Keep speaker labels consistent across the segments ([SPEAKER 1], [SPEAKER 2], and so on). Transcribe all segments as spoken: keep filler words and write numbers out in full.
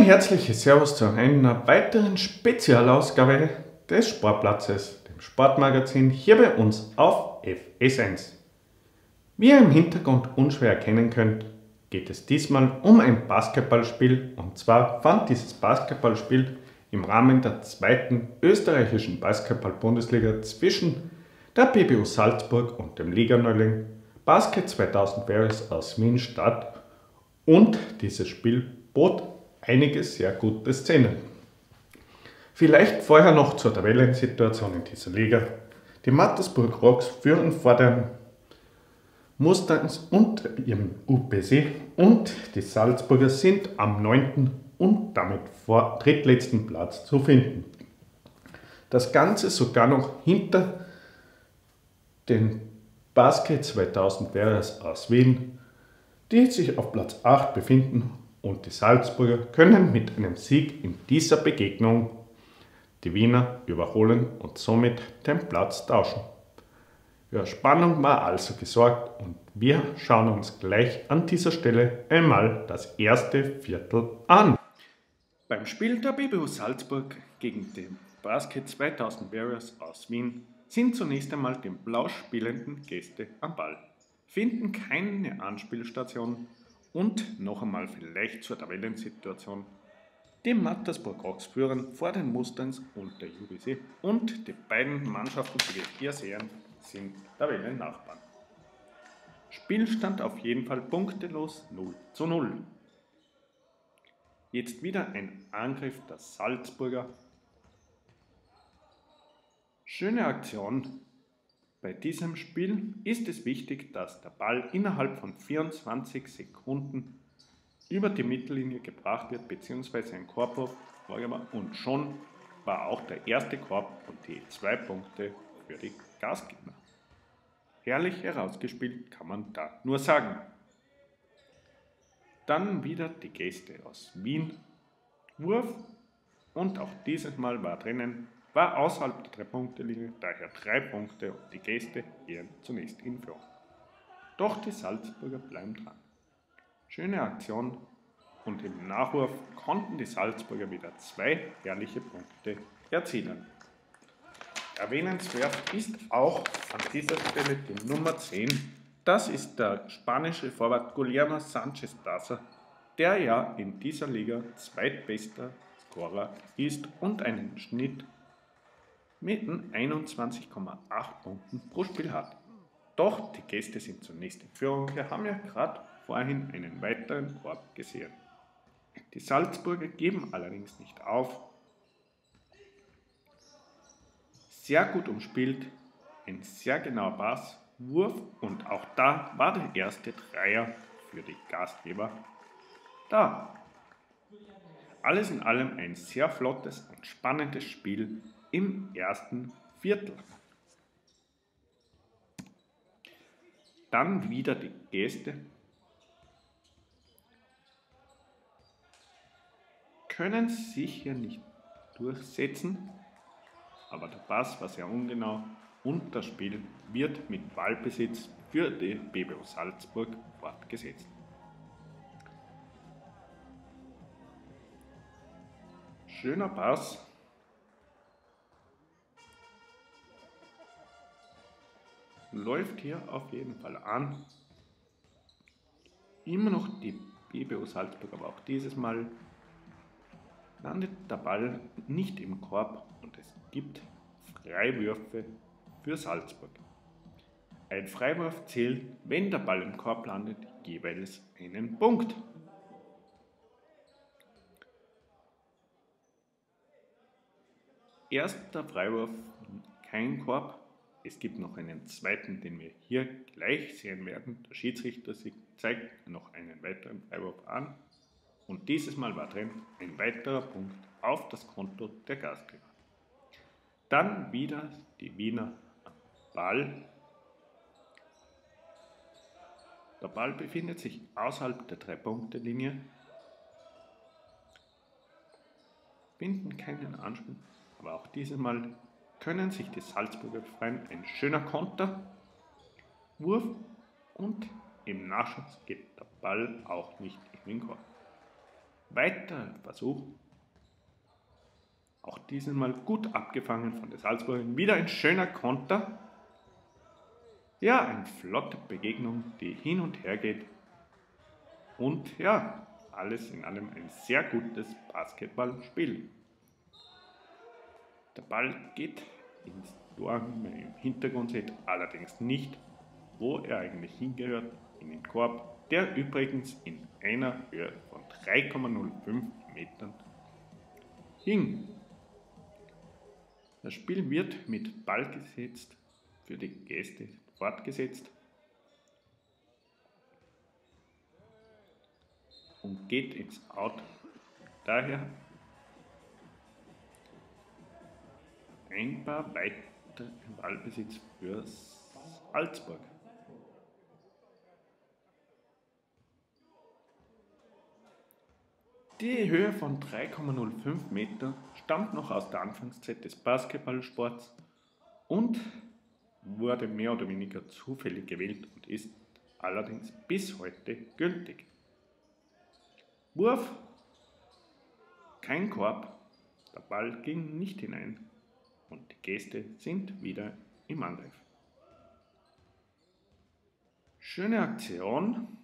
[SPEAKER 1] herzliches Servus zu einer weiteren Spezialausgabe des Sportplatzes, dem Sportmagazin, hier bei uns auf F S eins. Wie ihr im Hintergrund unschwer erkennen könnt, geht es diesmal um ein Basketballspiel, und zwar fand dieses Basketballspiel im Rahmen der zweiten österreichischen Basketball-Bundesliga zwischen der B B O Salzburg und dem Liganeuling Basket zweitausend Warriors aus Wien statt, und dieses Spiel bot einige sehr gute Szenen. Vielleicht vorher noch zur Tabellensituation in dieser Liga. Die Mattersburg Rocks führen vor den Mustangs und ihrem U P C, und die Salzburger sind am neunten und damit vor drittletzten Platz zu finden. Das Ganze sogar noch hinter den Basket zweitausend Warriors aus Wien, die sich auf Platz acht befinden, und die Salzburger können mit einem Sieg in dieser Begegnung die Wiener überholen und somit den Platz tauschen. Für Spannung war also gesorgt, und wir schauen uns gleich an dieser Stelle einmal das erste Viertel an. Beim Spiel der B B O Salzburg gegen den Basket zweitausend Warriors aus Wien sind zunächst einmal die blau spielenden Gäste am Ball, finden keine Anspielstation, und noch einmal vielleicht zur Tabellensituation. Die Mattersburg Rocks führen vor den Mustangs und der U B C, und die beiden Mannschaften, die wir hier sehen, sind Tabellennachbarn. Spielstand auf jeden Fall punktelos null zu null. Jetzt wieder ein Angriff der Salzburger. Schöne Aktion. Bei diesem Spiel ist es wichtig, dass der Ball innerhalb von vierundzwanzig Sekunden über die Mittellinie gebracht wird, bzw. ein Korbwurf, und schon war auch der erste Korb und die zwei Punkte für die Gastgeber. Herrlich herausgespielt, kann man da nur sagen. Dann wieder die Gäste aus Wien. Wurf, und auch dieses Mal war drinnen, war außerhalb der drei-Punkte-Linie, daher drei Punkte, und die Gäste gehen zunächst in Führung. Doch die Salzburger bleiben dran. Schöne Aktion, und im Nachwurf konnten die Salzburger wieder zwei herrliche Punkte erzielen. Erwähnenswert ist auch an dieser Stelle die Nummer zehn. Das ist der spanische Forward Guillermo Sánchez Daza, der ja in dieser Liga zweitbester Scorer ist und einen Schnitt mit einundzwanzig Komma acht Punkten pro Spiel hat. Doch die Gäste sind zunächst in Führung. Wir haben ja gerade vorhin einen weiteren Korb gesehen. Die Salzburger geben allerdings nicht auf. Sehr gut umspielt, ein sehr genauer Pass, Wurf, und auch da war der erste Dreier für die Gastgeber da. Alles in allem ein sehr flottes und spannendes Spiel im ersten Viertel. Dann wieder die Gäste. Können sich hier nicht durchsetzen, aber der Pass war sehr ungenau, und das Spiel wird mit Ballbesitz für die B B O Salzburg fortgesetzt. Schöner Pass. Läuft hier auf jeden Fall an. Immer noch die B B O Salzburg, aber auch dieses Mal landet der Ball nicht im Korb, und es gibt Freiwürfe für Salzburg. Ein Freiwurf zählt, wenn der Ball im Korb landet, jeweils einen Punkt. Erster Freiwurf, kein Korb. Es gibt noch einen zweiten, den wir hier gleich sehen werden. Der Schiedsrichter zeigt noch einen weiteren Freiwurf an, und dieses Mal war drin ein weiterer Punkt auf das Konto der Gastgeber. Dann wieder die Wiener am Ball. Der Ball befindet sich außerhalb der drei-Punkte-Linie, finden keinen Anspiel, aber auch dieses Mal können sich die Salzburger befreien. Ein schöner Konter, Wurf, und im Nachschuss geht der Ball auch nicht in den Korb. Weiter Versuch. Auch dieses Mal gut abgefangen von der Salzburgern. Wieder ein schöner Konter. Ja, eine flotte Begegnung, die hin und her geht. Und ja, alles in allem ein sehr gutes Basketballspiel. Der Ball geht ins Tor, im Hintergrund seht allerdings nicht, wo er eigentlich hingehört, in den Korb, der übrigens in einer Höhe von drei Komma null fünf Metern hing. Das Spiel wird mit Ball gesetzt, für die Gäste fortgesetzt und geht ins Out. Daher ein paar weitere Ballbesitz für Salzburg. Die Höhe von drei Komma null fünf Meter stammt noch aus der Anfangszeit des Basketballsports und wurde mehr oder weniger zufällig gewählt und ist allerdings bis heute gültig. Wurf, kein Korb, der Ball ging nicht hinein und die Gäste sind wieder im Angriff. Schöne Aktion.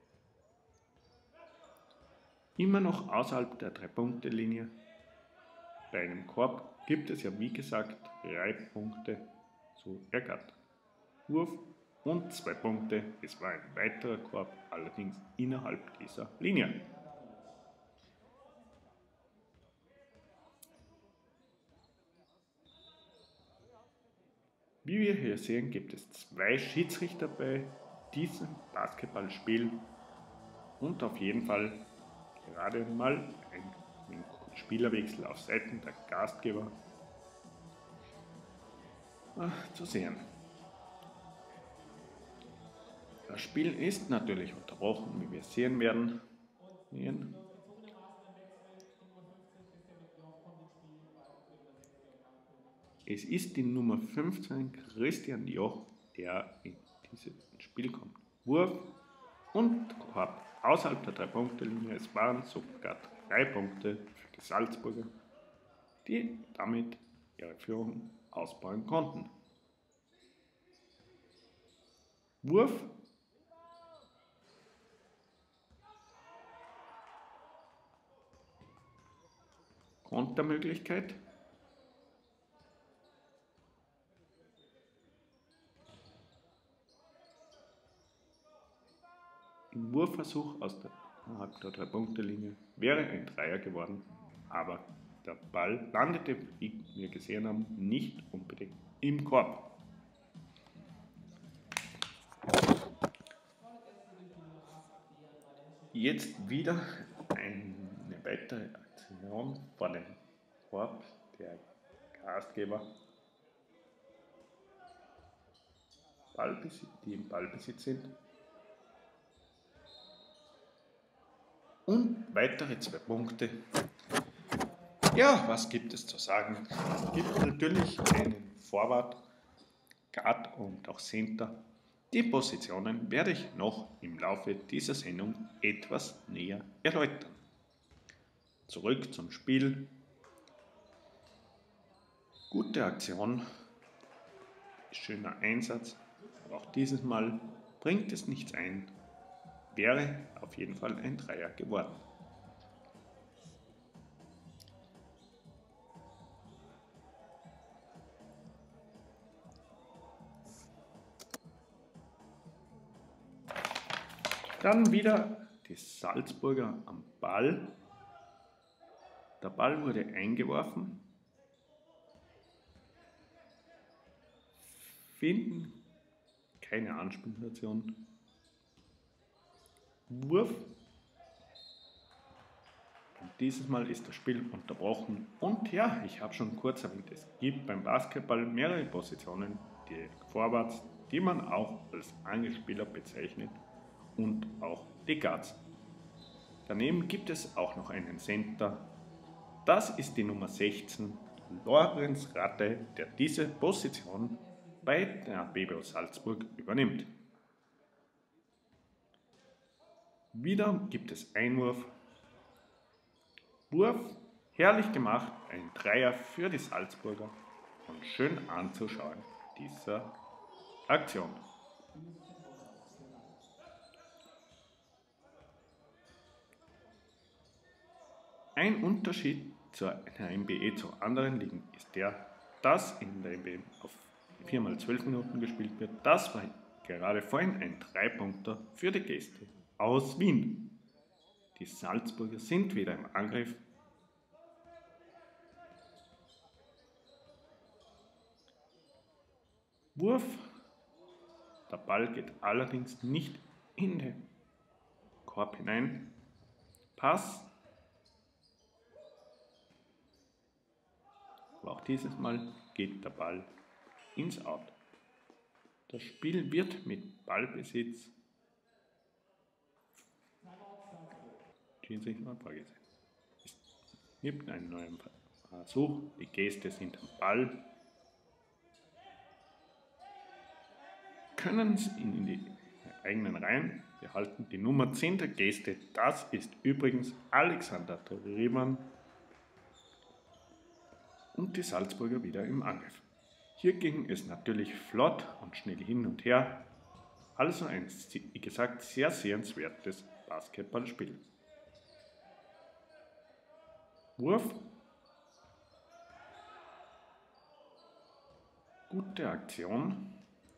[SPEAKER 1] Immer noch außerhalb der drei-Punkte-Linie. Bei einem Korb gibt es ja wie gesagt drei Punkte zu ergattern. Wurf und zwei Punkte. Es war ein weiterer Korb, allerdings innerhalb dieser Linie. Wie wir hier sehen, gibt es zwei Schiedsrichter bei diesem Basketballspiel und auf jeden Fall gerade mal ein, ein Spielerwechsel auf Seiten der Gastgeber äh, zu sehen. Das Spiel ist natürlich unterbrochen, wie wir sehen werden. Es ist die Nummer fünfzehn, Christian Joch, der in dieses Spiel kommt. Wurf und Korb außerhalb der drei-Punkte-Linie. Es waren sogar drei Punkte für die Salzburger, die damit ihre Führung ausbauen konnten. Wurf. Kontermöglichkeit. Im Wurfversuch aus der, der drei-Punkte-Linie wäre ein Dreier geworden, aber der Ball landete, wie wir gesehen haben, nicht unbedingt im Korb. Jetzt wieder eine weitere Aktion vor dem Korb der Gastgeber, Ballbesitz, die im Ballbesitz sind. Und weitere zwei Punkte. Ja, was gibt es zu sagen? Es gibt natürlich einen Forward, Guard und auch Center. Die Positionen werde ich noch im Laufe dieser Sendung etwas näher erläutern. Zurück zum Spiel. Gute Aktion, schöner Einsatz, aber auch dieses Mal bringt es nichts ein. Wäre auf jeden Fall ein Dreier geworden. Dann wieder die Salzburger am Ball. Der Ball wurde eingeworfen. Finden keine Anspielstation. Wurf. Und dieses Mal ist das Spiel unterbrochen. Und ja, ich habe schon kurz erwähnt, es gibt beim Basketball mehrere Positionen, die Forwards, die man auch als Angelspieler bezeichnet, und auch die Guards. Daneben gibt es auch noch einen Center. Das ist die Nummer sechzehn, Lorenz Ratte, der diese Position bei der B B O Salzburg übernimmt. Wieder gibt es Einwurf Wurf, herrlich gemacht, ein Dreier für die Salzburger und schön anzuschauen, diese Aktion. Ein Unterschied zur N B A zu anderen Ligen ist der, dass in der N B A auf vier mal zwölf Minuten gespielt wird. Das war gerade vorhin ein Drei-Punkter für die Gäste aus Wien. Die Salzburger sind wieder im Angriff. Wurf. Der Ball geht allerdings nicht in den Korb hinein. Pass. Aber auch dieses Mal geht der Ball ins Out. Das Spiel wird mit Ballbesitz Schiedsrichter vorgesehen. Es gibt einen neuen Versuch. Die Gäste sind am Ball. Können sie ihn in die eigenen Reihen behalten. Die Nummer zehn der Gäste, das ist übrigens Alexander Riemann. Und die Salzburger wieder im Angriff. Hier ging es natürlich flott und schnell hin und her. Also ein, wie gesagt, sehr sehenswertes Basketballspiel. Wurf. Gute Aktion.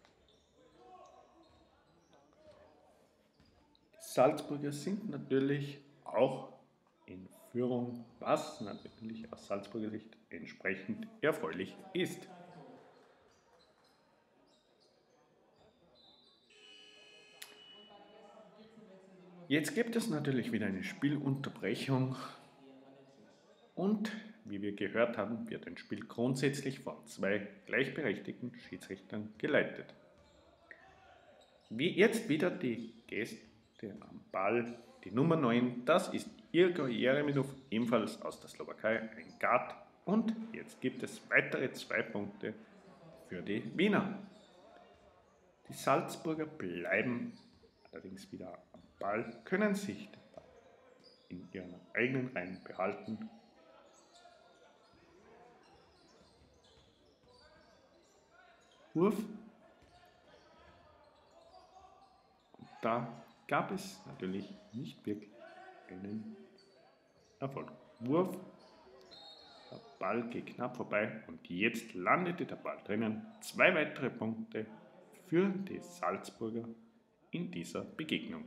[SPEAKER 1] Die Salzburger sind natürlich auch in Führung, was natürlich aus Salzburger Sicht entsprechend erfreulich ist. Jetzt gibt es natürlich wieder eine Spielunterbrechung und wie wir gehört haben, wird ein Spiel grundsätzlich von zwei gleichberechtigten Schiedsrichtern geleitet. Wie jetzt wieder die Gäste am Ball, die Nummer neun, das ist Igor Jeremilov, ebenfalls aus der Slowakei, ein Guard. Und jetzt gibt es weitere zwei Punkte für die Wiener. Die Salzburger bleiben allerdings wieder am Ball, können sich den Ball in ihren eigenen Reihen behalten. Wurf. Und da gab es natürlich nicht wirklich einen Erfolg. Wurf. Der Ball geht knapp vorbei und jetzt landete der Ball drinnen. Zwei weitere Punkte für die Salzburger in dieser Begegnung.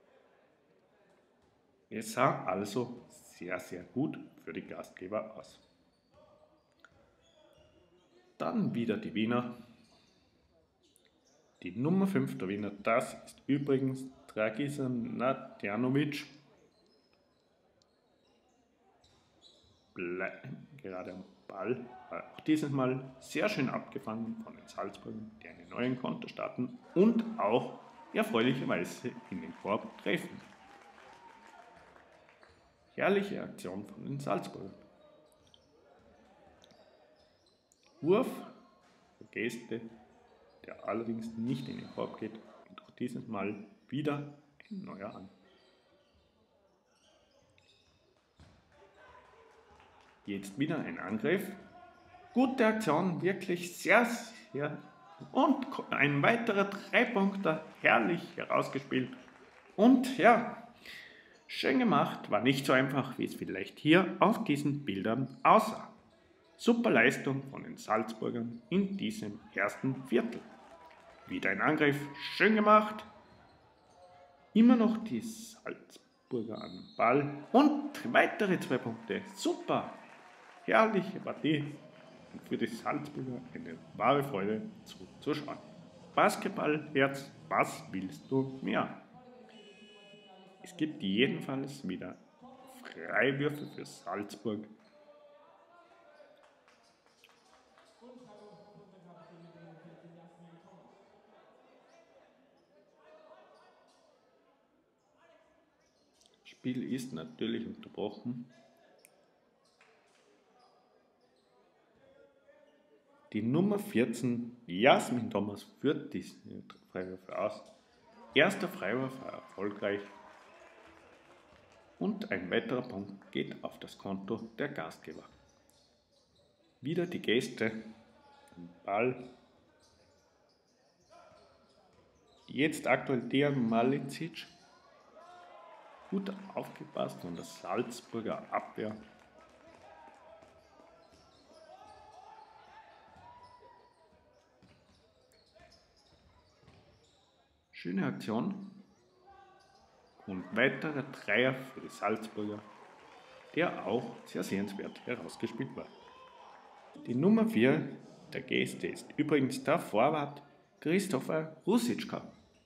[SPEAKER 1] Es sah also sehr, sehr gut für die Gastgeber aus. Dann wieder die Wiener. Die Nummer fünf der Wiener, das ist übrigens Dragiša Nadjanović. Bleiben gerade am Ball. Auch dieses Mal sehr schön abgefangen von den Salzburgern, die einen neuen Konter starten und auch erfreulicherweise in den Korb treffen. Herrliche Aktion von den Salzburgern. Wurf der Gäste, der allerdings nicht in den Korb geht und auch dieses Mal wieder ein neuer an. Jetzt wieder ein Angriff. Gute Aktion, wirklich sehr, sehr. Und ein weiterer Dreipunkter, herrlich herausgespielt. Und ja, schön gemacht, war nicht so einfach, wie es vielleicht hier auf diesen Bildern aussah. Super Leistung von den Salzburgern in diesem ersten Viertel. Wieder ein Angriff, schön gemacht. Immer noch die Salzburger am Ball und weitere zwei Punkte. Super, herrliche Partie und für die Salzburger eine wahre Freude zuzuschauen. Basketballherz, was willst du mehr? Es gibt jedenfalls wieder Freiwürfe für Salzburg. Das Spiel ist natürlich unterbrochen. Die Nummer vierzehn, Jasmin Thomas, führt diese Freiwürfe aus. Erster Freiwurf war erfolgreich. Und ein weiterer Punkt geht auf das Konto der Gastgeber. Wieder die Gäste, Ball. Jetzt aktuell Dejan Malincic. Gut aufgepasst von der Salzburger Abwehr. Schöne Aktion. Und weiterer Dreier für die Salzburger, der auch sehr sehenswert herausgespielt war. Die Nummer vier der Gäste ist übrigens der Vorwart Christopher Rusicka.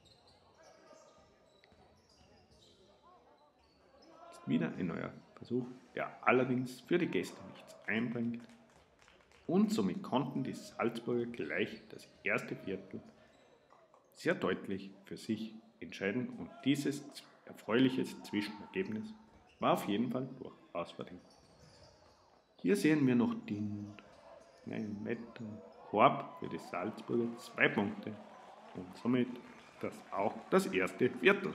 [SPEAKER 1] Ist wieder ein neuer Versuch, der allerdings für die Gäste nichts einbringt. Und somit konnten die Salzburger gleich das erste Viertel sehr deutlich für sich entscheiden und dieses erfreuliches Zwischenergebnis war auf jeden Fall durchaus verdient. Hier sehen wir noch den einen Meter Korb für die Salzburger, zwei Punkte und somit das auch das erste Viertel.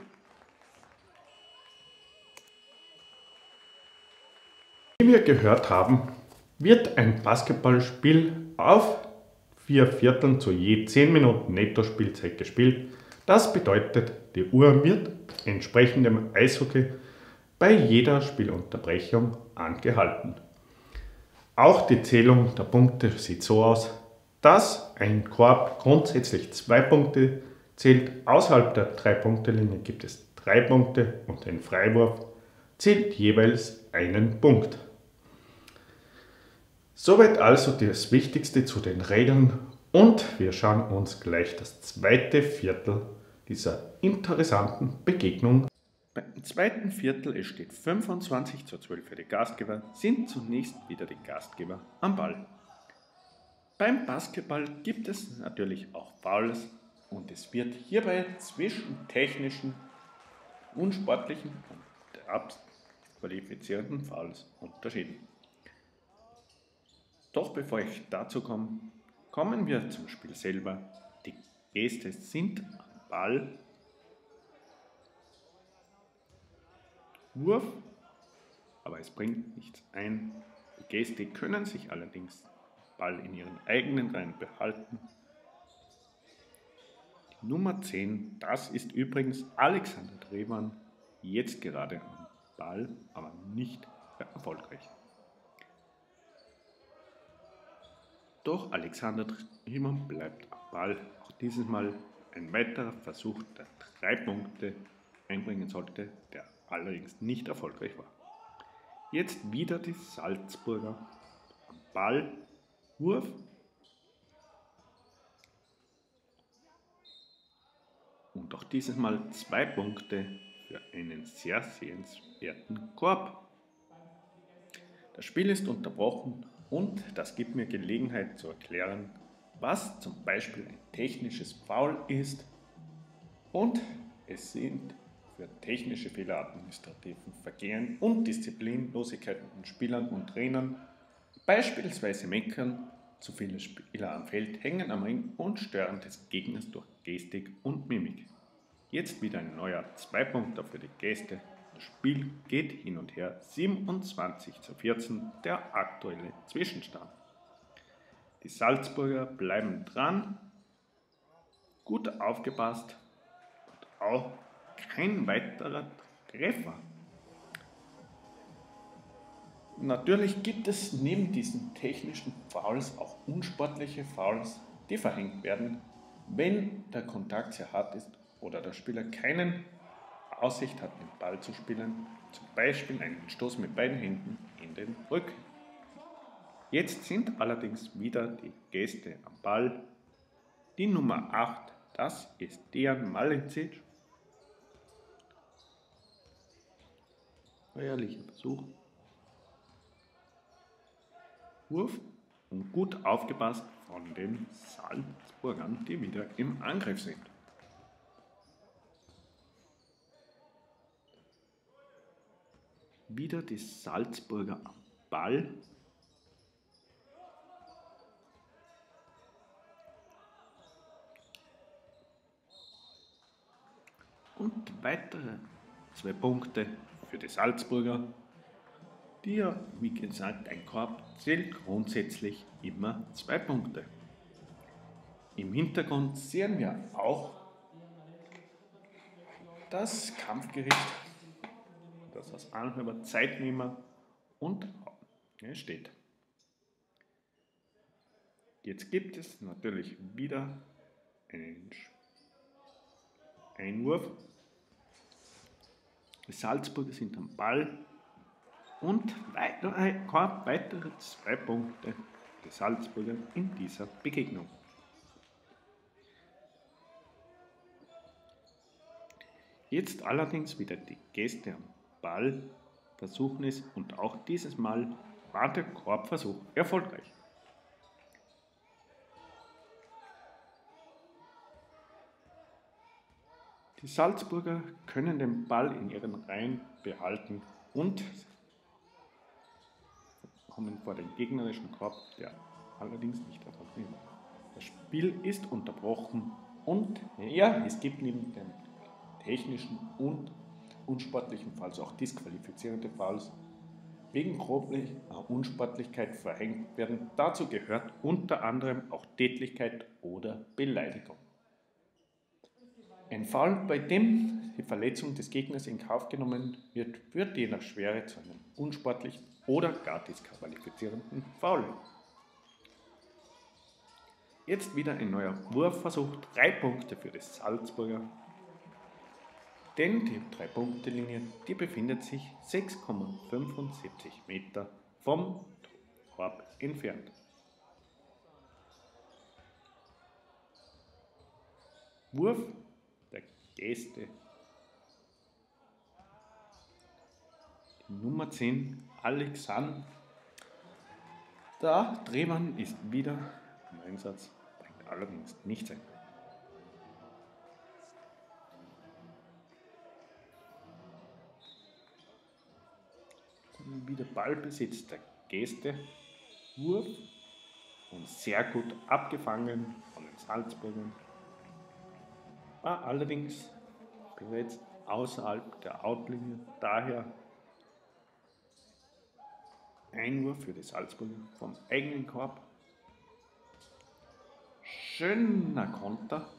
[SPEAKER 1] Wie wir gehört haben, wird ein Basketballspiel auf vier Vierteln zu je zehn Minuten Netto-Spielzeit gespielt. Das bedeutet, die Uhr wird entsprechend dem Eishockey bei jeder Spielunterbrechung angehalten. Auch die Zählung der Punkte sieht so aus, dass ein Korb grundsätzlich zwei Punkte zählt, außerhalb der drei Punkte Linie gibt es drei Punkte und ein Freiwurf zählt jeweils einen Punkt. Soweit also das Wichtigste zu den Regeln und wir schauen uns gleich das zweite Viertel dieser interessanten Begegnung. Beim zweiten Viertel, es steht fünfundzwanzig zu zwölf für die Gastgeber, sind zunächst wieder die Gastgeber am Ball. Beim Basketball gibt es natürlich auch Fouls und es wird hierbei zwischen technischen, unsportlichen und abqualifizierten Fouls unterschieden. Doch bevor ich dazu komme, kommen wir zum Spiel selber. Die Gäste sind am Ball. Wurf, aber es bringt nichts ein. Die Gäste können sich allerdings den Ball in ihren eigenen Reihen behalten. Die Nummer zehn, das ist übrigens Alexander Drewan, jetzt gerade am Ball, aber nicht erfolgreich. Doch Alexander Drewan bleibt am Ball. Auch dieses Mal ein weiterer Versuch, der drei Punkte einbringen sollte, der allerdings nicht erfolgreich war. Jetzt wieder die Salzburger am Ball, Wurf. Und auch dieses Mal zwei Punkte für einen sehr sehenswerten Korb. Das Spiel ist unterbrochen und das gibt mir Gelegenheit zu erklären, was zum Beispiel ein technisches Foul ist und es sind für technische Fehler, administrativen Vergehen und Disziplinlosigkeiten von Spielern und Trainern, beispielsweise meckern, zu viele Spieler am Feld, hängen am Ring und stören des Gegners durch Gestik und Mimik. Jetzt wieder ein neuer Zwei-Punkter für die Gäste. Das Spiel geht hin und her, siebenundzwanzig zu vierzehn, der aktuelle Zwischenstand. Die Salzburger bleiben dran, gut aufgepasst und auch kein weiterer Treffer. Natürlich gibt es neben diesen technischen Fouls auch unsportliche Fouls, die verhängt werden, wenn der Kontakt sehr hart ist oder der Spieler keine Aussicht hat, den Ball zu spielen, zum Beispiel einen Stoß mit beiden Händen in den Rücken. Jetzt sind allerdings wieder die Gäste am Ball. Die Nummer acht, das ist Dejan Malincic. Feierlicher Versuch. Wurf und gut aufgepasst von den Salzburgern, die wieder im Angriff sind. Wieder die Salzburger am Ball. Und weitere zwei Punkte für die Salzburger, die ja, wie gesagt, ein Korb zählt grundsätzlich immer zwei Punkte. Im Hintergrund sehen wir auch das Kampfgericht, das aus Anhörer Zeitnehmer und steht. Jetzt gibt es natürlich wieder einen Einwurf. Die Salzburger sind am Ball und weitere, weitere zwei Punkte der Salzburger in dieser Begegnung. Jetzt allerdings wieder die Gäste am Ball versuchen es und auch dieses Mal war der Korbversuch erfolgreich. Die Salzburger können den Ball in ihren Reihen behalten und kommen vor den gegnerischen Korb, der allerdings nicht erfolgreich ist. Das Spiel ist unterbrochen und ja, es gibt neben den technischen und unsportlichen Fouls auch disqualifizierende Fouls wegen grober Unsportlichkeit verhängt werden. Dazu gehört unter anderem auch Tätlichkeit oder Beleidigung. Ein Foul, bei dem die Verletzung des Gegners in Kauf genommen wird, führt je nach Schwere zu einem unsportlichen oder gar disqualifizierenden Foul. Jetzt wieder ein neuer Wurfversuch, drei Punkte für die Salzburger. Denn die drei-Punkte-Linie, die befindet sich sechs Komma fünfundsiebzig Meter vom Korb entfernt. Wurf der Gäste. Die Nummer zehn, Alexander Drehmann, ist wieder im Einsatz, bringt allerdings nichts ein. Wieder Ballbesitz der Gäste, Wurf und sehr gut abgefangen von den Salzburgern. War allerdings bereits außerhalb der Outlinie, daher Einwurf für die Salzburger vom eigenen Korb. Schöner Konter,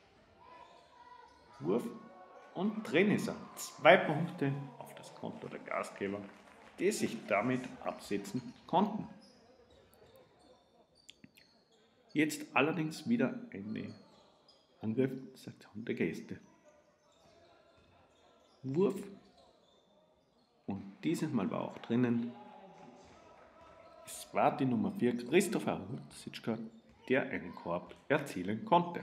[SPEAKER 1] Wurf und drin ist er. Zwei Punkte auf das Konto der Gastgeber, die sich damit absetzen konnten. Jetzt allerdings wieder eine Angriffsaktion der Gäste. Wurf und dieses Mal war auch drinnen. Es war die Nummer vier, Christopher Rudzitschka, der einen Korb erzielen konnte.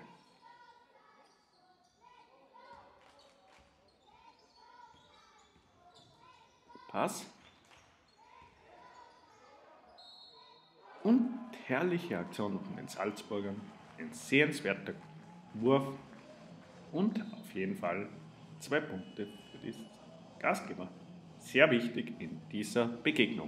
[SPEAKER 1] Pass. Und herrliche Aktion von den Salzburgern. Ein sehenswerter Wurf und auf jeden Fall zwei Punkte für die Gastgeber. Sehr wichtig in dieser Begegnung.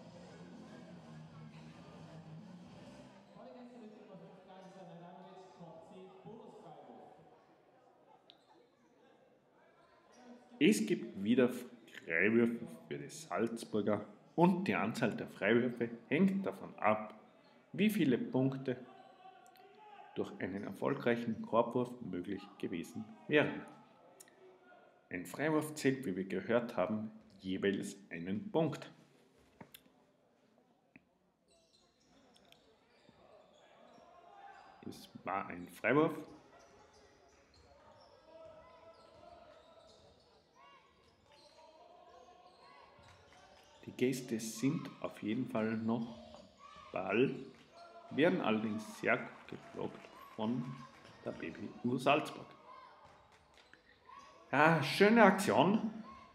[SPEAKER 1] Es gibt wieder Freiwürfe für die Salzburger und die Anzahl der Freiwürfe hängt davon ab, wie viele Punkte durch einen erfolgreichen Korbwurf möglich gewesen wären. Ein Freiwurf zählt, wie wir gehört haben, jeweils einen Punkt. Es war ein Freiwurf. Die Gäste sind auf jeden Fall noch am Ball, werden allerdings sehr gut geblockt von der B B U Salzburg. Ja, schöne Aktion.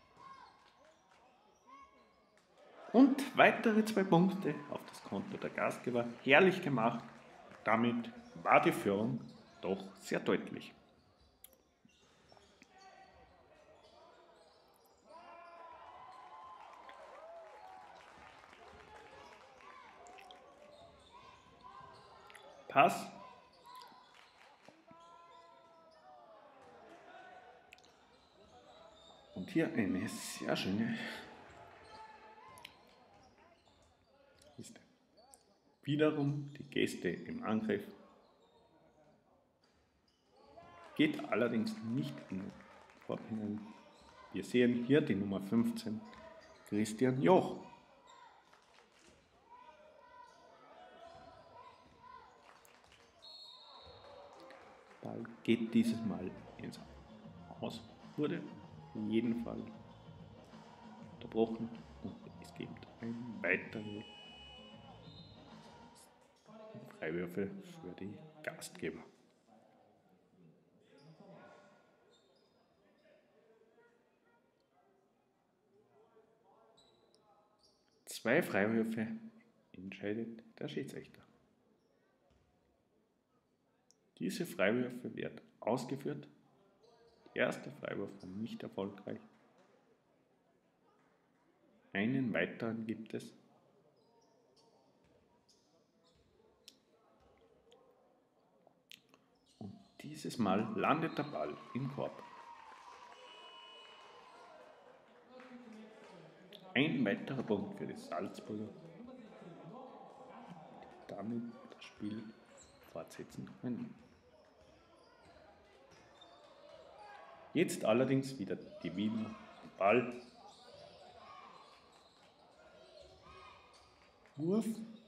[SPEAKER 1] Und weitere zwei Punkte auf das Konto der Gastgeber. Herrlich gemacht. Damit war die Führung doch sehr deutlich. Pass. Und Und hier eine sehr schöne Liste. Wiederum die Gäste im Angriff. Geht allerdings nicht in den Korb hinein. Wir sehen hier die Nummer fünfzehn, Christian Joch. Ball geht dieses Mal ins Aus, wurde in jedem Fall unterbrochen und es gibt ein weitere Freiwürfe für die Gastgeber. Zwei Freiwürfe entscheidet der Schiedsrichter. Diese Freiwürfe werden ausgeführt. Der erste Freiwurf war nicht erfolgreich. Einen weiteren gibt es. Und dieses Mal landet der Ball im Korb. Ein weiterer Punkt für die Salzburger, die damit das Spiel fortsetzen können. Jetzt allerdings wieder die Wiener am Ball. Wurf.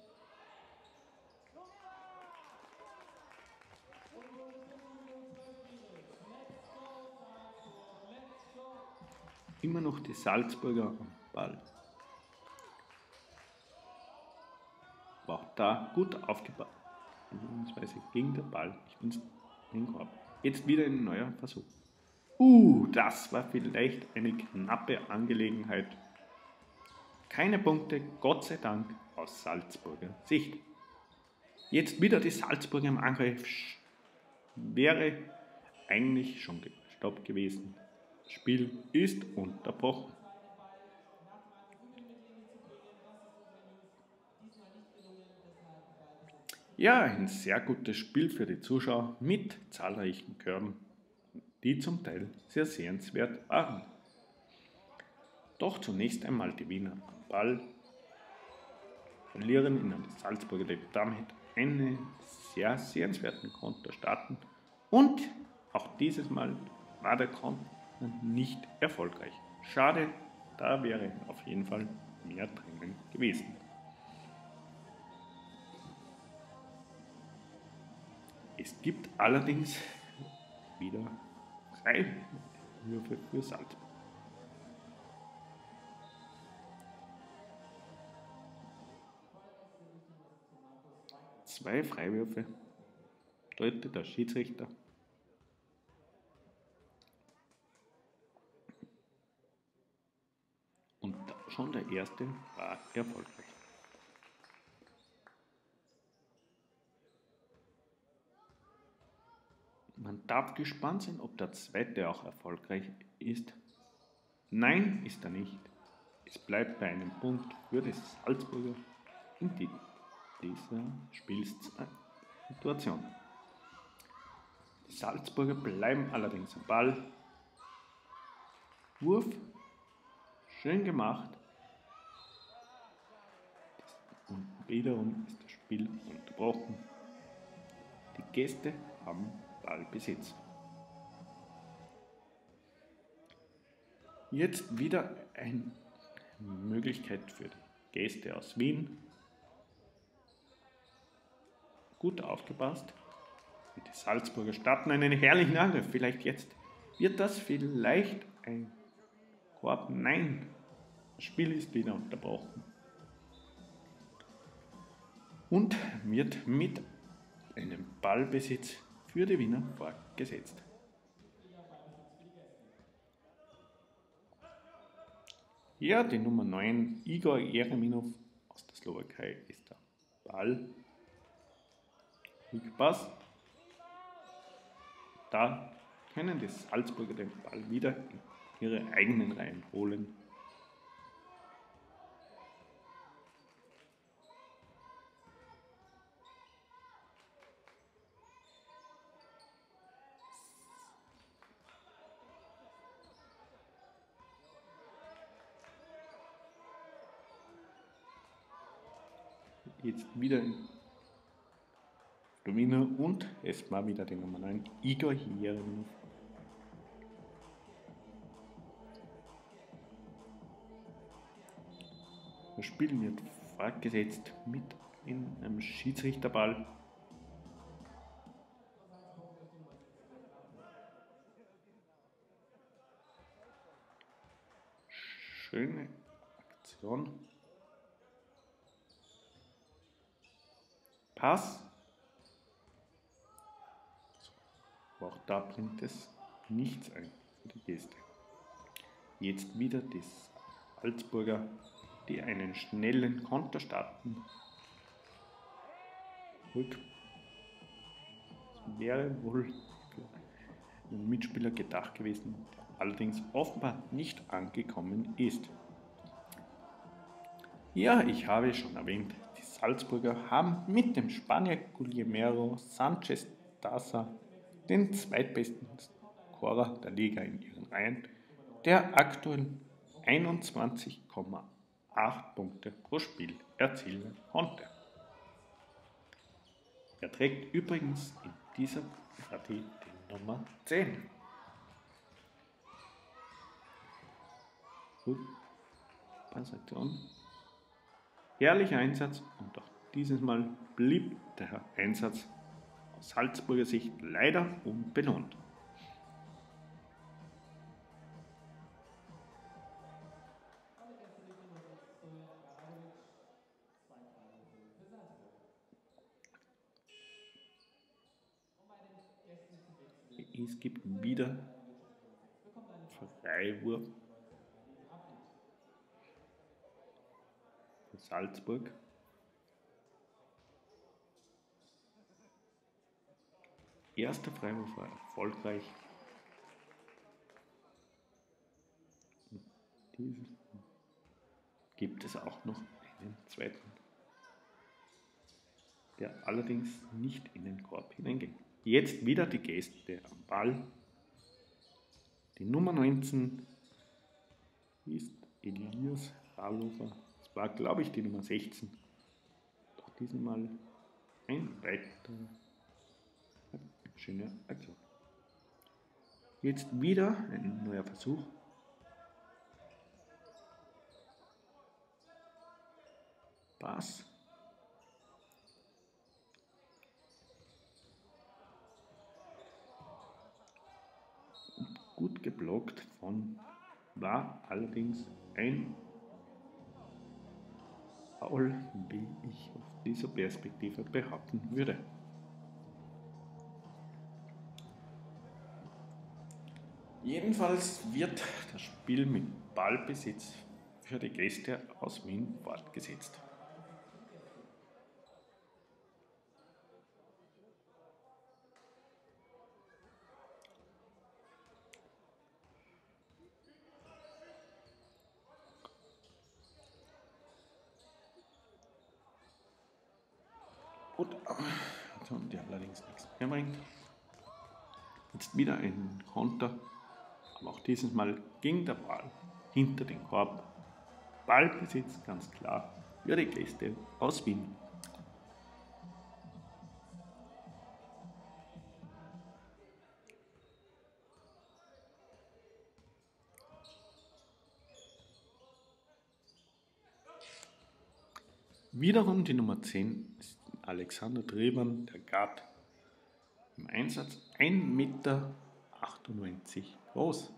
[SPEAKER 1] Immer noch die Salzburger am Ball. Aber auch da gut aufgebaut. Beziehungsweise ging der Ball nicht ins Korb. Jetzt wieder ein neuer Versuch. Uh, das war vielleicht eine knappe Angelegenheit. Keine Punkte, Gott sei Dank, aus Salzburger Sicht. Jetzt wieder die Salzburger im Angriff. Wäre eigentlich schon gestoppt gewesen. Das Spiel ist unterbrochen. Ja, ein sehr gutes Spiel für die Zuschauer mit zahlreichen Körben, die zum Teil sehr sehenswert waren. Doch zunächst einmal die Wiener am Ball, verlieren in die Salzburger, die damit einen sehr sehenswerten Konter starten. Und auch dieses Mal war der Konter nicht erfolgreich. Schade, da wäre auf jeden Fall mehr drinnen gewesen. Es gibt allerdings wieder drei Würfe für Salzburg. Zwei Freiwürfe deutet der Schiedsrichter. Und schon der erste war erfolgreich. Man darf gespannt sein, ob der zweite auch erfolgreich ist. Nein, ist er nicht. Es bleibt bei einem Punkt für die Salzburger in die, dieser Spielsituation. Die Salzburger bleiben allerdings am Ball. Wurf, schön gemacht. Und wiederum ist das Spiel unterbrochen. Die Gäste haben Ballbesitz. Jetzt wieder eine Möglichkeit für die Gäste aus Wien. Gut aufgepasst. Die Salzburger starten einen herrlichen Angriff. Vielleicht jetzt. Wird das vielleicht ein Korb? Nein. Das Spiel ist wieder unterbrochen. Und wird mit einem Ballbesitz für die Wiener fortgesetzt. Ja, die Nummer neun, Igor Jereminov aus der Slowakei, ist der Ball. Rückpass. Da können die Salzburger den Ball wieder in ihre eigenen Reihen holen. Jetzt wieder in Slowiner und es war wieder die Nummer neun, Igor Jeremov. Das Spiel wird fortgesetzt mit einem Schiedsrichterball. Schöne Aktion. Pass. Auch da bringt es nichts ein für die Geste. Jetzt wieder die Salzburger, die einen schnellen Konter starten. Gut. Das wäre wohl für einen Mitspieler gedacht gewesen, der allerdings offenbar nicht angekommen ist. Ja, ich habe schon erwähnt, die Salzburger haben mit dem Spanier Guillermo Sánchez Daza den zweitbesten Scorer der Liga in ihren Reihen, der aktuell einundzwanzig Komma acht Punkte pro Spiel erzielen konnte. Er trägt übrigens in dieser Partie die Nummer zehn. Gut, Transaktion. Herrlicher Einsatz und auch dieses Mal blieb der Einsatz aus Salzburger Sicht leider unbelohnt. Es gibt wieder Freiwurf für Salzburg. Erster Freiwurf war erfolgreich. Dieses gibt es auch noch einen zweiten, der allerdings nicht in den Korb hineinging. Jetzt wieder die Geste am Ball. Die Nummer neunzehn ist Elias Ralofer. Das war, glaube ich, die Nummer sechzehn. Doch diesmal ein weiterer schöne Aktion. Jetzt wieder ein neuer Versuch. Pass. Gut geblockt von, war allerdings ein Foul, wie ich aus dieser Perspektive behaupten würde. Jedenfalls wird das Spiel mit Ballbesitz für die Gäste aus Wien fortgesetzt. Gut, die allerdings nichts mehr bringt. Jetzt wieder ein Konter, aber auch dieses Mal ging der Ball hinter den Korb. Ballbesitz ganz klar für die Gäste aus Wien. Wiederum die Nummer zehn ist Alexander Treban, der Guard, im Einsatz ein Meter achtundneunzig groß.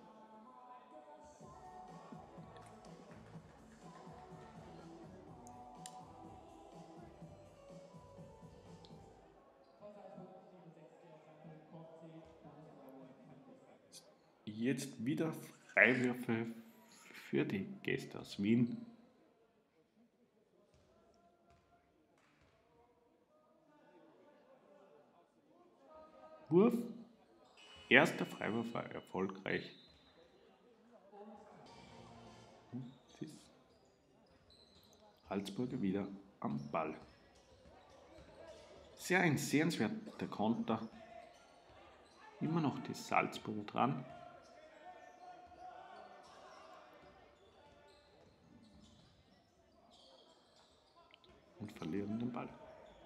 [SPEAKER 1] Jetzt wieder Freiwürfe für die Gäste aus Wien. Wurf. Erster Freiwurf war erfolgreich. Salzburger wieder am Ball. Sehr ein sehenswerter Konter. Immer noch die Salzburger dran. und verlieren den Ball.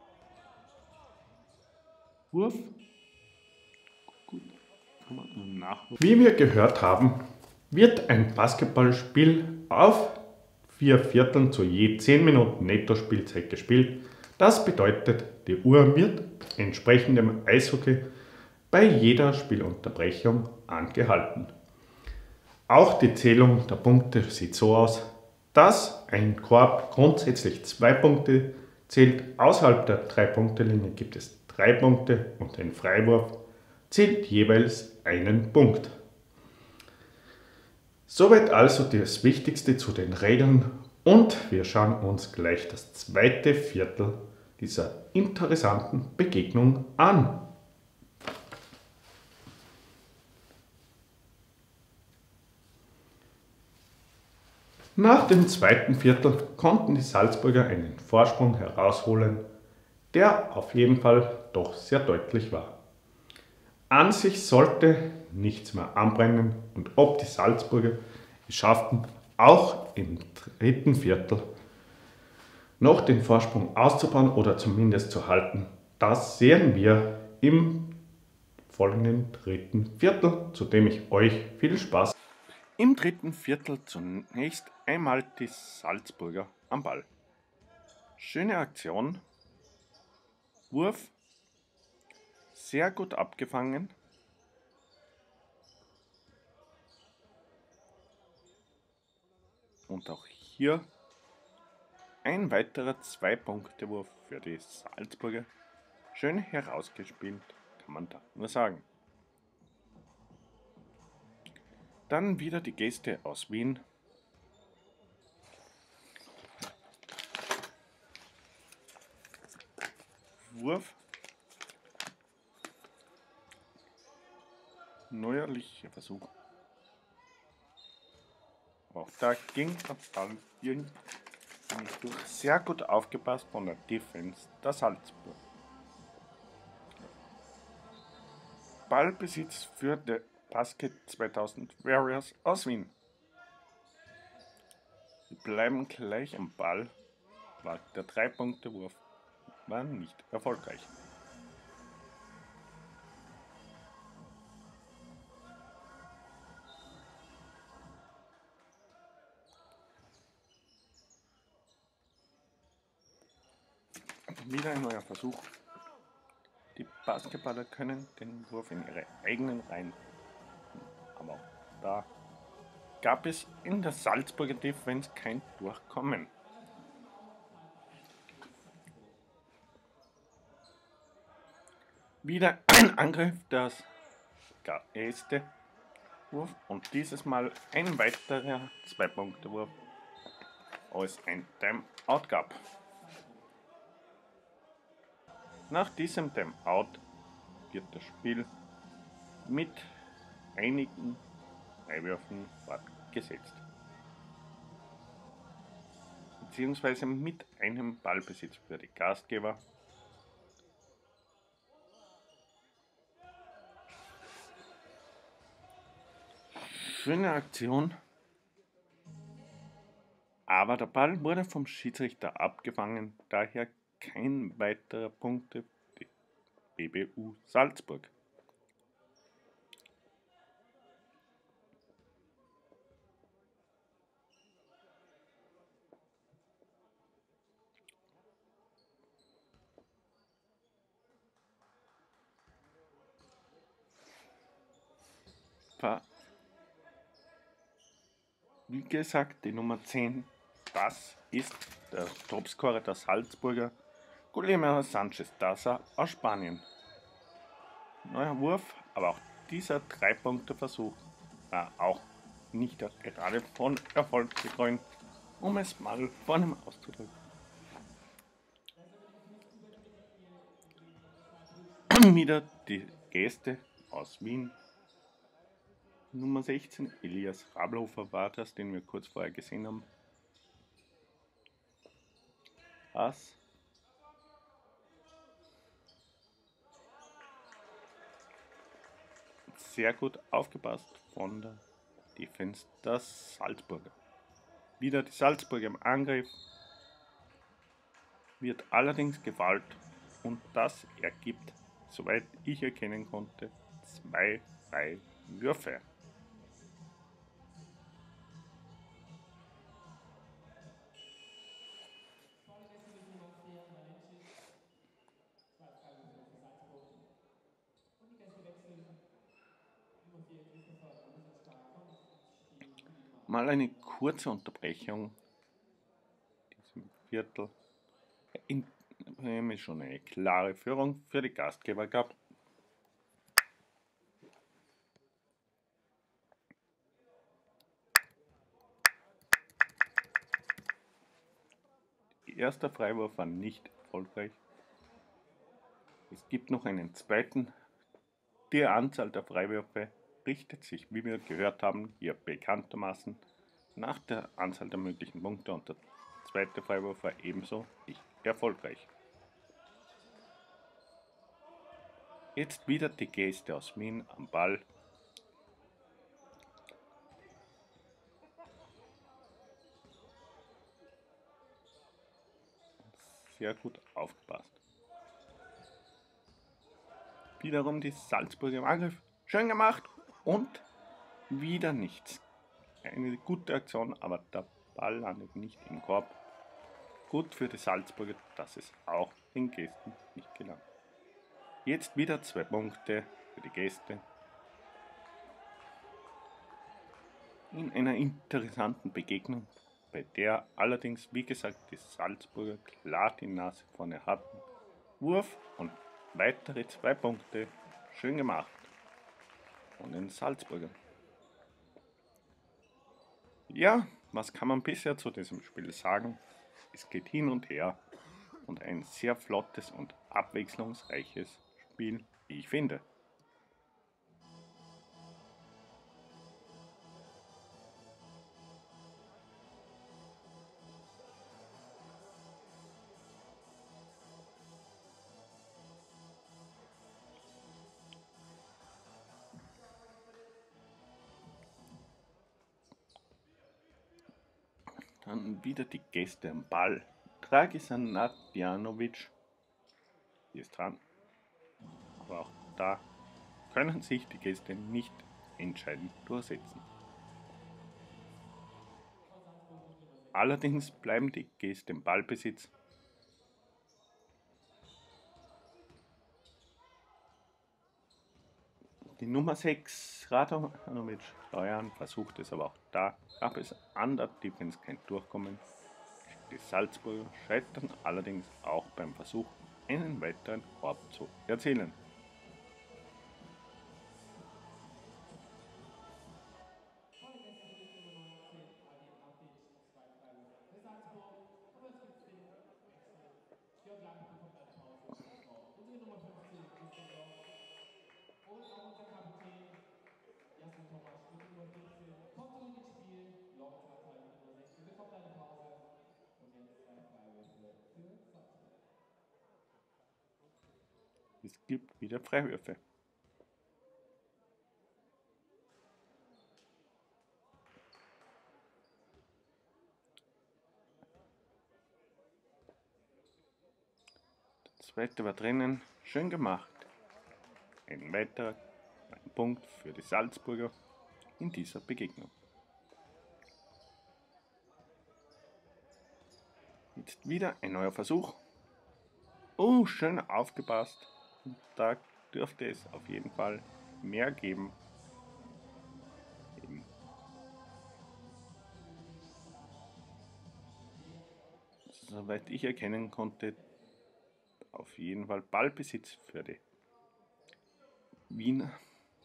[SPEAKER 1] Wurf. Gut. Kann man nachholen. Wie wir gehört haben, wird ein Basketballspiel auf vier Vierteln zu je zehn Minuten Netto-Spielzeit gespielt. Das bedeutet, die Uhr wird entsprechend dem Eishockey bei jeder Spielunterbrechung angehalten. Auch die Zählung der Punkte sieht so aus, dass ein Korb grundsätzlich zwei Punkte zählt. Außerhalb der drei-Punkte-Linie gibt es drei Punkte und ein Freiwurf zählt jeweils einen Punkt. Soweit also das Wichtigste zu den Regeln und wir schauen uns gleich das zweite Viertel dieser interessanten Begegnung an. Nach dem zweiten Viertel konnten die Salzburger einen Vorsprung herausholen, der auf jeden Fall doch sehr deutlich war. An sich sollte nichts mehr anbrennen und ob die Salzburger es schafften, auch im dritten Viertel noch den Vorsprung auszubauen oder zumindest zu halten, das sehen wir im folgenden dritten Viertel, zu dem ich euch viel Spaß. Im dritten Viertel zunächst einmal die Salzburger am Ball. Schöne Aktion, Wurf, sehr gut abgefangen. Und auch hier ein weiterer Zwei-Punkte-Wurf für die Salzburger. Schön herausgespielt, kann man da nur sagen. Dann wieder die Gäste aus Wien. Wurf. Neuerlicher Versuch. Auch da ging der Ball irgendwie durch. Sehr gut aufgepasst von der Defense der Salzburg. Ballbesitz für die Basket zweitausend Warriors aus Wien. Wir bleiben gleich am Ball, war der Drei-Punkte-Wurf war nicht erfolgreich. Wieder ein neuer Versuch. Die Basketballer können den Wurf in ihre eigenen Reihen. Aber auch da gab es in der Salzburger Defense kein Durchkommen. Wieder ein Angriff, das erste Wurf und dieses Mal ein weiterer Zwei-Punkte-Wurf, als ein Timeout gab. Nach diesem Timeout wird das Spiel mit einigen Freiwürfen fortgesetzt. Beziehungsweise mit einem Ballbesitz für die Gastgeber. Schöne Aktion. Aber der Ball wurde vom Schiedsrichter abgefangen, daher kein weiterer Punkt für die B B U Salzburg. Wie gesagt, die Nummer zehn, das ist der Topscorer der Salzburger, Guillermo Sanchez Daza aus Spanien. Neuer Wurf, aber auch dieser Drei-Punkte-Versuch war auch nicht gerade von Erfolg gekrönt, um es mal vornehm auszudrücken. Wieder die Gäste aus Wien. Nummer sechzehn, Elias Rablhofer war das, den wir kurz vorher gesehen haben. Was? Sehr gut aufgepasst von der Defense der Salzburger. Wieder die Salzburger im Angriff. wird allerdings gefault und das ergibt, soweit ich erkennen konnte, zwei Freiwürfe. Mal eine kurze Unterbrechung in diesem Viertel. In, wir haben schon eine klare Führung für die Gastgeber gehabt. Der erste Freiwurf war nicht erfolgreich. Es gibt noch einen zweiten. Die Anzahl der Freiwürfe richtet sich, wie wir gehört haben, hier bekanntermaßen nach der Anzahl der möglichen Punkte und der zweite Freiwurf war ebenso nicht erfolgreich. Jetzt wieder die Gäste aus Wien am Ball. Sehr gut aufgepasst. Wiederum die Salzburger im Angriff. Schön gemacht und wieder nichts. Eine gute Aktion, aber der Ball landet nicht im Korb. Gut für die Salzburger, dass es auch den Gästen nicht gelang. Jetzt wieder zwei Punkte für die Gäste. In einer interessanten Begegnung, bei der allerdings, wie gesagt, die Salzburger klar die Nase vorne hatten. Wurf und weitere zwei Punkte. Schön gemacht von den Salzburgern. Ja, was kann man bisher zu diesem Spiel sagen? Es geht hin und her und ein sehr flottes und abwechslungsreiches Spiel, wie ich finde. Dann wieder die Gäste am Ball. Dragiša Nadjanović ist dran. Aber auch da können sich die Gäste nicht entscheidend durchsetzen. Allerdings bleiben die Gäste im Ballbesitz. Die Nummer sechs, Radovanovic Steuern, versucht es, aber auch da gab es an der Defense kein Durchkommen. Die Salzburger scheitern allerdings auch beim Versuch, einen weiteren Korb zu erzielen. Es gibt wieder Freiwürfe. Der zweite war drinnen, schön gemacht. Ein weiterer ein Punkt für die Salzburger in dieser Begegnung. Jetzt wieder ein neuer Versuch. Oh, schön aufgepasst. Da dürfte es auf jeden Fall mehr geben. Eben. Soweit ich erkennen konnte, auf jeden Fall Ballbesitz für die Wiener.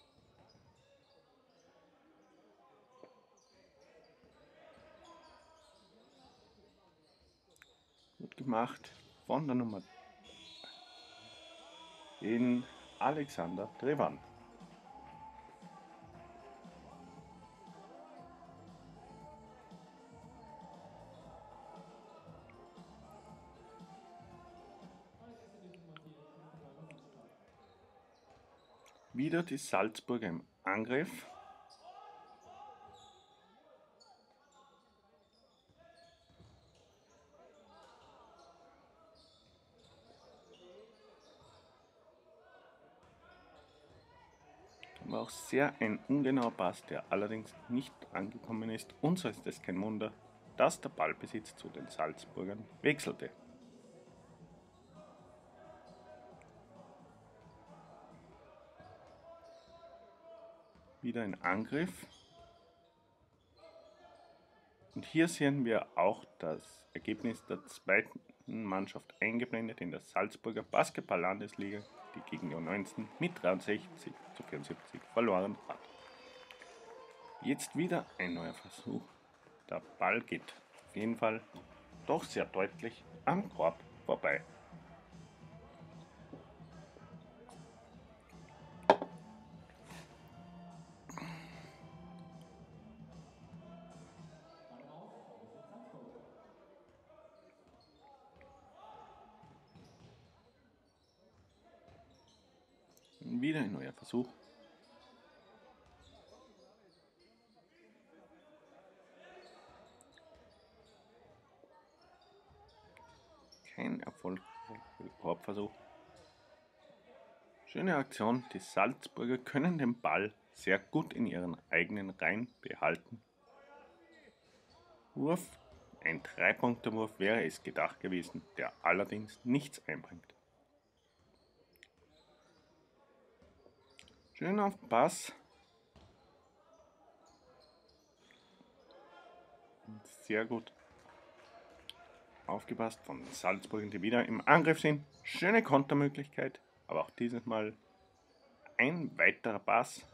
[SPEAKER 1] Gut gemacht von der Nummer in Alexander Trevan. Wieder die Salzburger im Angriff. War auch sehr ein ungenauer Pass, der allerdings nicht angekommen ist, und so ist es kein Wunder, dass der Ballbesitz zu den Salzburgern wechselte. Wieder ein Angriff. Und hier sehen wir auch das Ergebnis der zweiten Mannschaft eingeblendet in der Salzburger Basketball-Landesliga, die gegen die U neunzehn mit dreiundsechzig zu vierundsiebzig verloren hat. Jetzt wieder ein neuer Versuch. Der Ball geht auf jeden Fall doch sehr deutlich am Korb vorbei. Wieder ein neuer Versuch. Kein erfolgreicher Korbversuch. Schöne Aktion. Die Salzburger können den Ball sehr gut in ihren eigenen Reihen behalten. Wurf. Ein Drei-Punkte-Wurf wäre es gedacht gewesen, der allerdings nichts einbringt. Schön auf den Pass. Sehr gut aufgepasst von den Salzburgern, die wieder im Angriff sind. Schöne Kontermöglichkeit, aber auch dieses Mal ein weiterer Pass.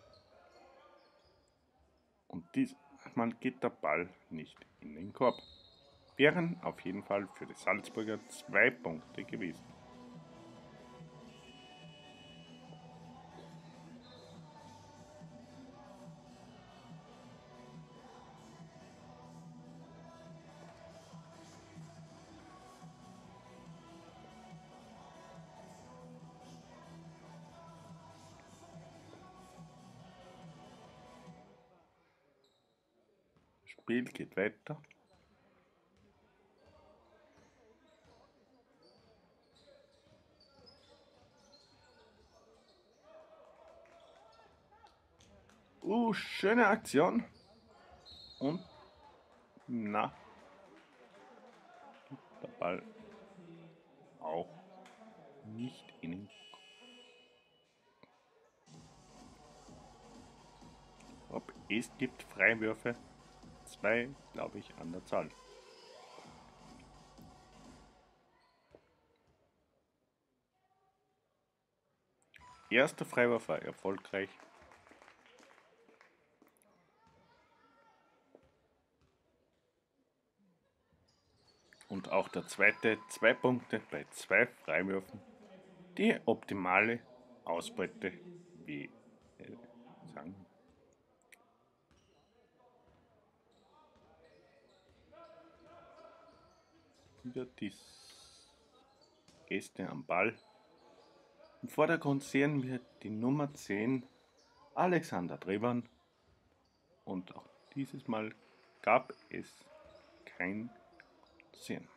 [SPEAKER 1] Und diesmal geht der Ball nicht in den Korb. Wären auf jeden Fall für die Salzburger zwei Punkte gewesen. Spiel geht weiter. Uh, schöne Aktion. Und na, der Ball auch nicht in den Korb. Es gibt Freiwürfe. Zwei, glaube ich, an der Zahl. Erster Freiwurf war erfolgreich. Und auch der zweite, zwei Punkte bei zwei Freiwürfen. Die optimale Ausbeute, wie äh, sagen. Wieder die Gäste am Ball. Im Vordergrund sehen wir die Nummer zehn, Alexander Treban. Und auch dieses Mal gab es kein Sehen.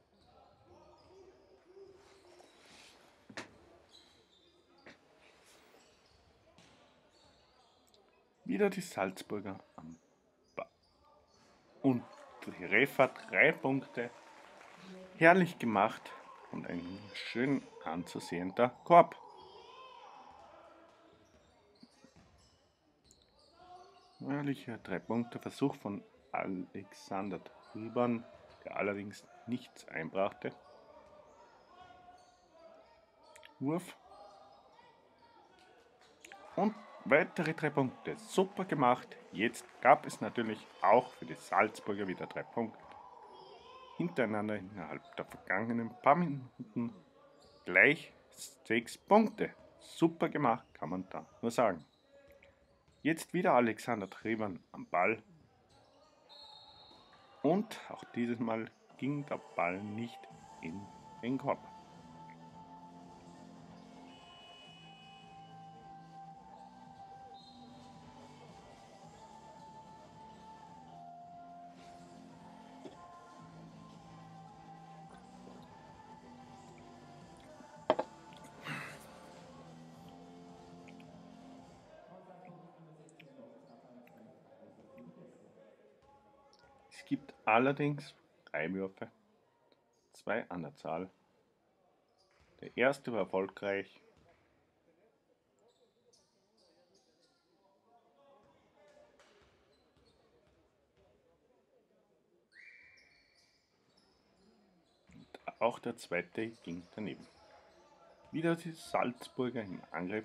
[SPEAKER 1] Wieder die Salzburger am Ball. Und die Ref hat drei Punkte. Herrlich gemacht und ein schön anzusehender Korb. Herrlicher Drei-Punkte-Versuch von Alexander Treban, der allerdings nichts einbrachte. Wurf. Und weitere drei Punkte. Super gemacht. Jetzt gab es natürlich auch für die Salzburger wieder drei Punkte. Hintereinander innerhalb der vergangenen paar Minuten gleich sechs Punkte. Super gemacht, kann man da nur sagen. Jetzt wieder Alexander Treban am Ball. Und auch dieses Mal ging der Ball nicht in den Korb. Es gibt allerdings drei Würfe, zwei an der Zahl. Der erste war erfolgreich. Und auch der zweite ging daneben. Wieder die Salzburger im Angriff.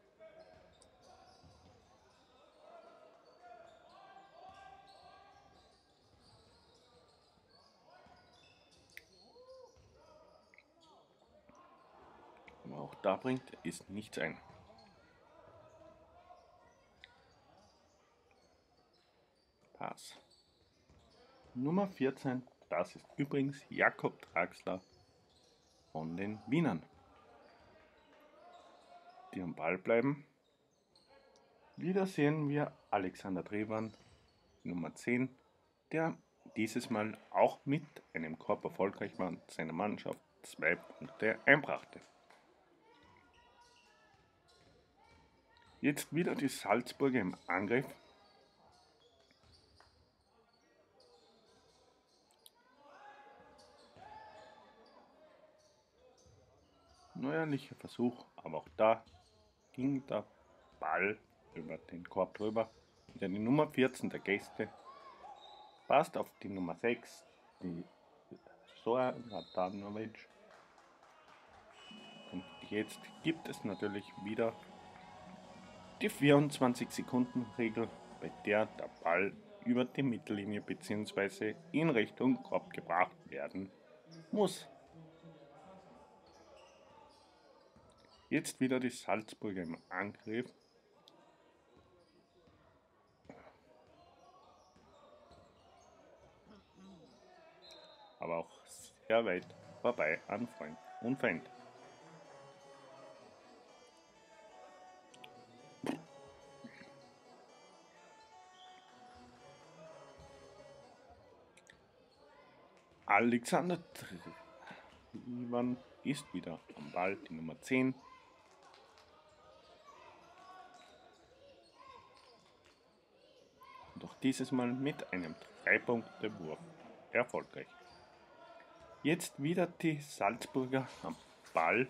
[SPEAKER 1] Aber auch da bringt es nichts ein. Pass. Nummer vierzehn, das ist übrigens Jakob Draxler von den Wienern, die am Ball bleiben. Wieder sehen wir Alexander Treban, Nummer zehn, der dieses Mal auch mit einem Korb erfolgreich war und seiner Mannschaft zwei Punkte einbrachte. Jetzt wieder die Salzburger im Angriff. Neuerlicher Versuch, aber auch da ging der Ball über den Korb drüber. Wieder die Nummer vierzehn der Gäste passt auf die Nummer sechs, die Zoran Radanovic. Und jetzt gibt es natürlich wieder die vierundzwanzig Sekunden Regel, bei der der Ball über die Mittellinie bzw. in Richtung Korb gebracht werden muss. Jetzt wieder die Salzburger im Angriff. Aber auch sehr weit vorbei an Freund und Feind. Alexander Treban ist wieder am Ball, die Nummer zehn. Und auch dieses Mal mit einem drei Punkte Wurf erfolgreich. Jetzt wieder die Salzburger am Ball.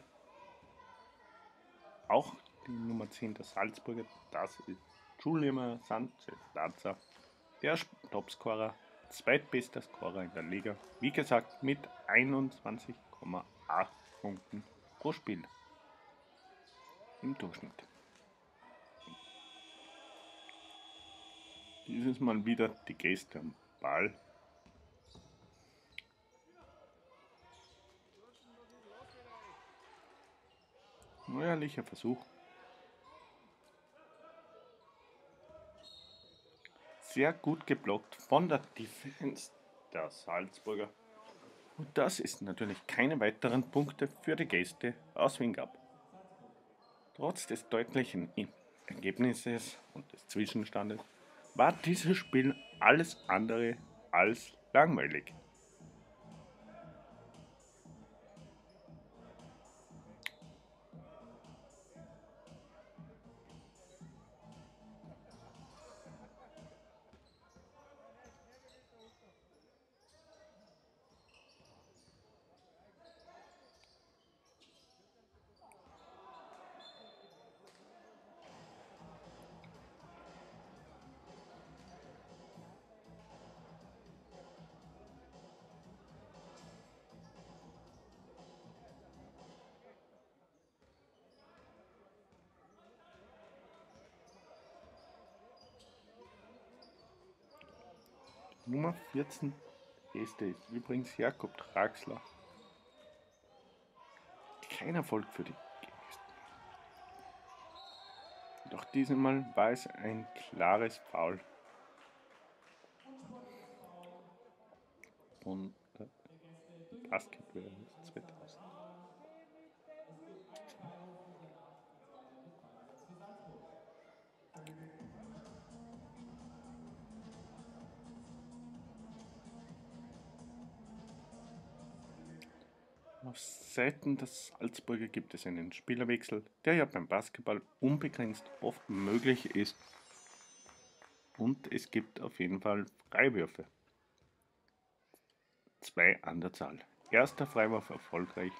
[SPEAKER 1] Auch die Nummer zehn der Salzburger, das ist Julian Sanchez-Laza, der Topscorer, zweitbester Scorer in der Liga. Wie gesagt, mit einundzwanzig Komma acht Punkten pro Spiel im Durchschnitt. Dieses Mal wieder die Gäste am Ball. Neuerlicher Versuch. Sehr gut geblockt von der Defense der Salzburger. Und das ist natürlich keine weiteren Punkte für die Gäste aus Wien gab. Trotz des deutlichen Ergebnisses und des Zwischenstandes war dieses Spiel alles andere als langweilig. Nummer vierzehn Gäste ist übrigens Jakob Draxler. Kein Erfolg für die Gäste. Doch diesmal war es ein klares Foul von äh, Basketball zweitausend. Auf Seiten der Salzburger gibt es einen Spielerwechsel, der ja beim Basketball unbegrenzt oft möglich ist. Und es gibt auf jeden Fall Freiwürfe. zwei an der Zahl. Erster Freiwurf erfolgreich.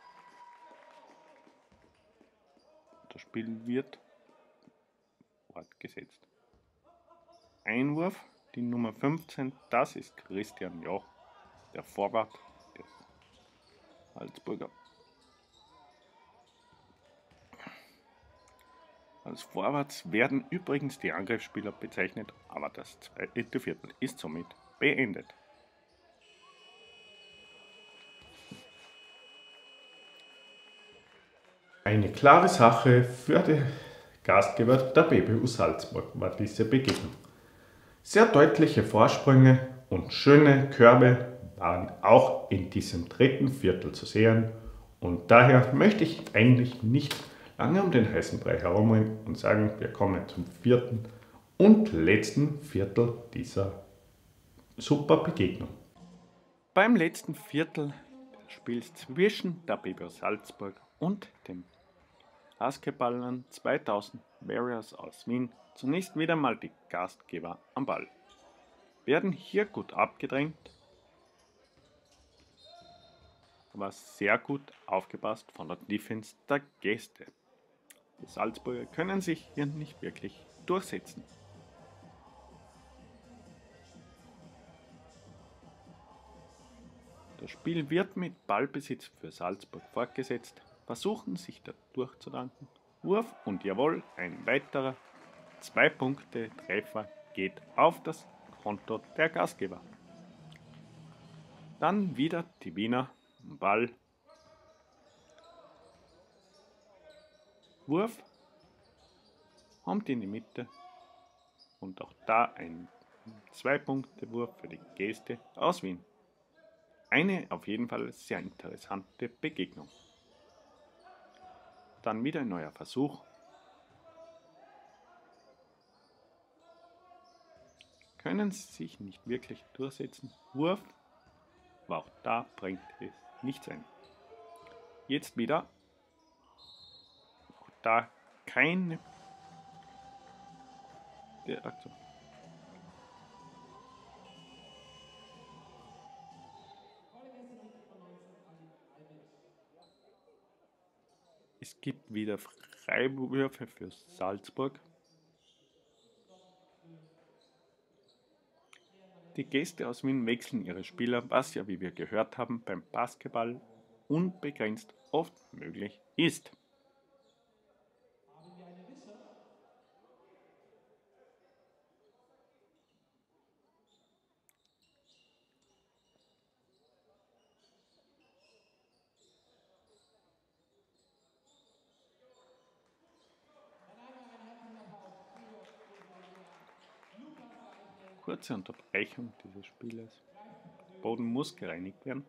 [SPEAKER 1] Das Spiel wird fortgesetzt. Einwurf, die Nummer fünfzehn, das ist Christian Joch, der Vorwart des Salzburger. Als Vorwärts werden übrigens die Angriffsspieler bezeichnet, aber das zweite Viertel ist somit beendet. Eine klare Sache für den Gastgeber der B B U Salzburg war diese Begegnung. Sehr deutliche Vorsprünge und schöne Körbe waren auch in diesem dritten Viertel zu sehen und daher möchte ich eigentlich nicht lange um den heißen Brei herumreden und sagen, wir kommen zum vierten und letzten Viertel dieser super Begegnung. Beim letzten Viertel des Spiels zwischen der B B U Salzburg und den Basketballern zweitausend Warriors aus Wien zunächst wieder mal die Gastgeber am Ball. Werden hier gut abgedrängt, aber sehr gut aufgepasst von der Defense der Gäste. Die Salzburger können sich hier nicht wirklich durchsetzen. Das Spiel wird mit Ballbesitz für Salzburg fortgesetzt, versuchen sich da durchzudanken. Wurf und jawohl, ein weiterer Zwei-Punkte-Treffer geht auf das Konto der Gastgeber. Dann wieder die Wiener Ball. Wurf kommt in die Mitte und auch da ein Zwei-Punkte-Wurf für die Gäste aus Wien. Eine auf jeden Fall sehr interessante Begegnung. Dann wieder ein neuer Versuch. Können sich nicht wirklich durchsetzen. Wurf, aber auch da bringt es nichts ein. Jetzt wieder. Auch da keine Aktion. Es gibt wieder Freiwürfe für Salzburg. Die Gäste aus Wien wechseln ihre Spieler, was ja, wie wir gehört haben, beim Basketball unbegrenzt oft möglich ist. Kurze Unterbrechung dieses Spieles. Der Boden muss gereinigt werden.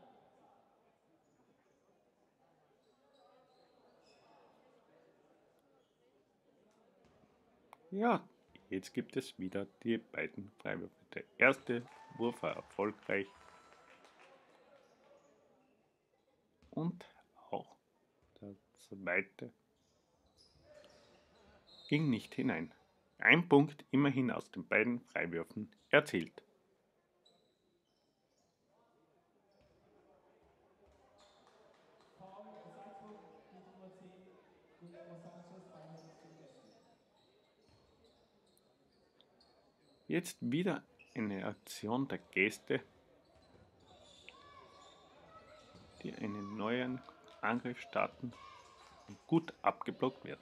[SPEAKER 1] Ja, jetzt gibt es wieder die beiden Freiwürfe. Der erste Wurf war erfolgreich und auch der zweite ging nicht hinein. Ein Punkt immerhin aus den beiden Freiwürfen erzielt. Jetzt wieder eine Aktion der Gäste, die einen neuen Angriff starten und gut abgeblockt werden.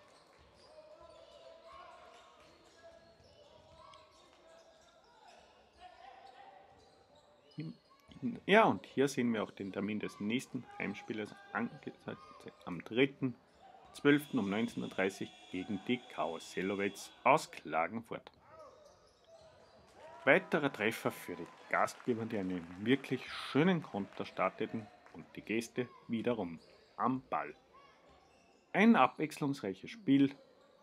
[SPEAKER 1] Ja, und hier sehen wir auch den Termin des nächsten Heimspielers angezeigt am dritten zwölften um neunzehn Uhr dreißig gegen die Chaos Selowets aus Klagenfurt. Weiterer Treffer für die Gastgeber, die einen wirklich schönen Konter starteten und die Gäste wiederum am Ball. Ein abwechslungsreiches Spiel.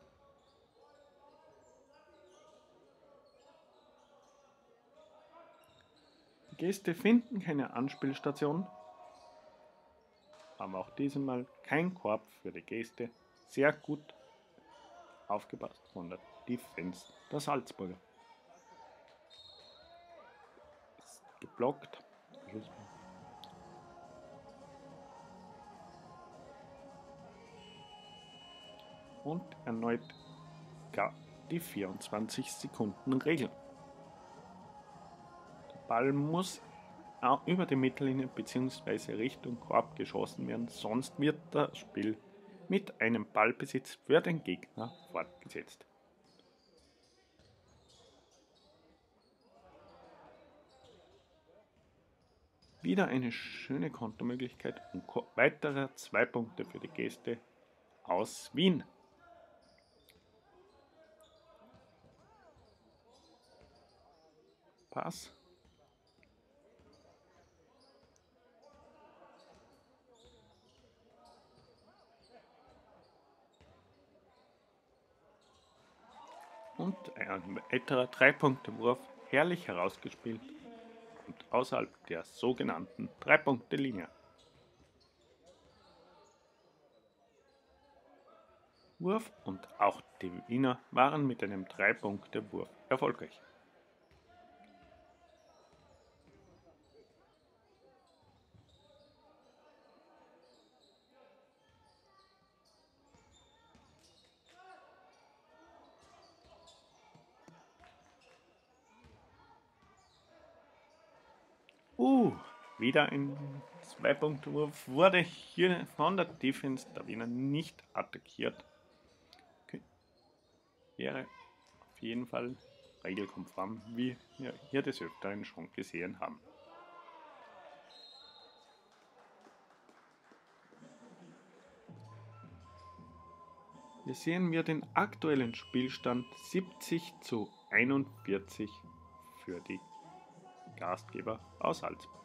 [SPEAKER 1] Die Gäste finden keine Anspielstation, aber auch diesmal kein Korb für die Gäste. Sehr gut aufgepasst von der Defense der Salzburger. Geblockt Und erneut die vierundzwanzig Sekunden Regel. Der Ball muss auch über die Mittellinie bzw. Richtung Korb geschossen werden, sonst wird das Spiel mit einem Ballbesitz für den Gegner fortgesetzt. Wieder eine schöne Kontermöglichkeit und weitere zwei Punkte für die Gäste aus Wien. Pass. Und ein weiterer drei Punkte Wurf, herrlich herausgespielt und außerhalb der sogenannten drei Punkte Linie. Wurf und auch die Wiener waren mit einem drei Punkte Wurf erfolgreich. Uh, wieder ein zwei Punkte Wurf wurde hier von der Defense der Wiener nicht attackiert. Okay. Wäre auf jeden Fall regelkonform, wie wir hier des Öfteren schon gesehen haben. Hier sehen wir den aktuellen Spielstand siebzig zu einundvierzig für die Gastgeber aus Salzburg.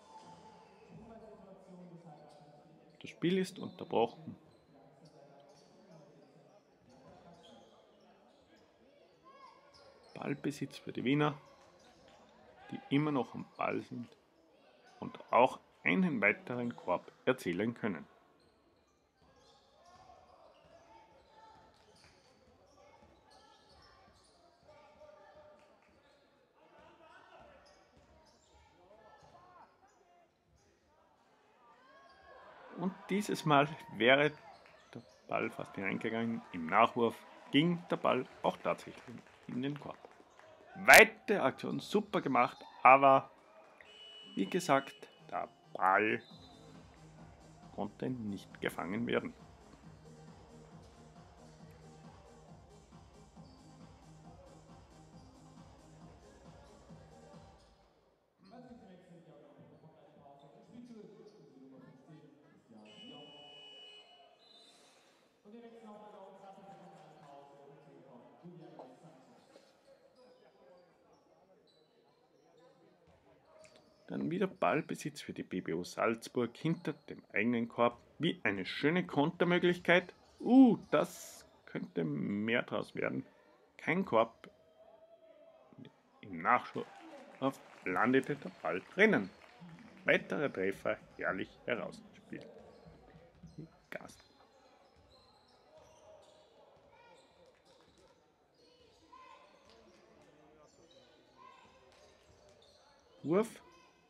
[SPEAKER 1] Das Spiel ist unterbrochen. Ballbesitz für die Wiener, die immer noch am Ball sind und auch einen weiteren Korb erzielen können. Und dieses Mal wäre der Ball fast hineingegangen. Im Nachwurf ging der Ball auch tatsächlich in den Korb. Weite Aktion, super gemacht, aber wie gesagt, der Ball konnte nicht gefangen werden. Dann wieder Ballbesitz für die B B O Salzburg hinter dem eigenen Korb. Wie eine schöne Kontermöglichkeit. Uh, das könnte mehr draus werden. Kein Korb. Im Nachschub landete der Ball drinnen. Weitere Treffer herrlich herausgespielt. Gast. Wurf.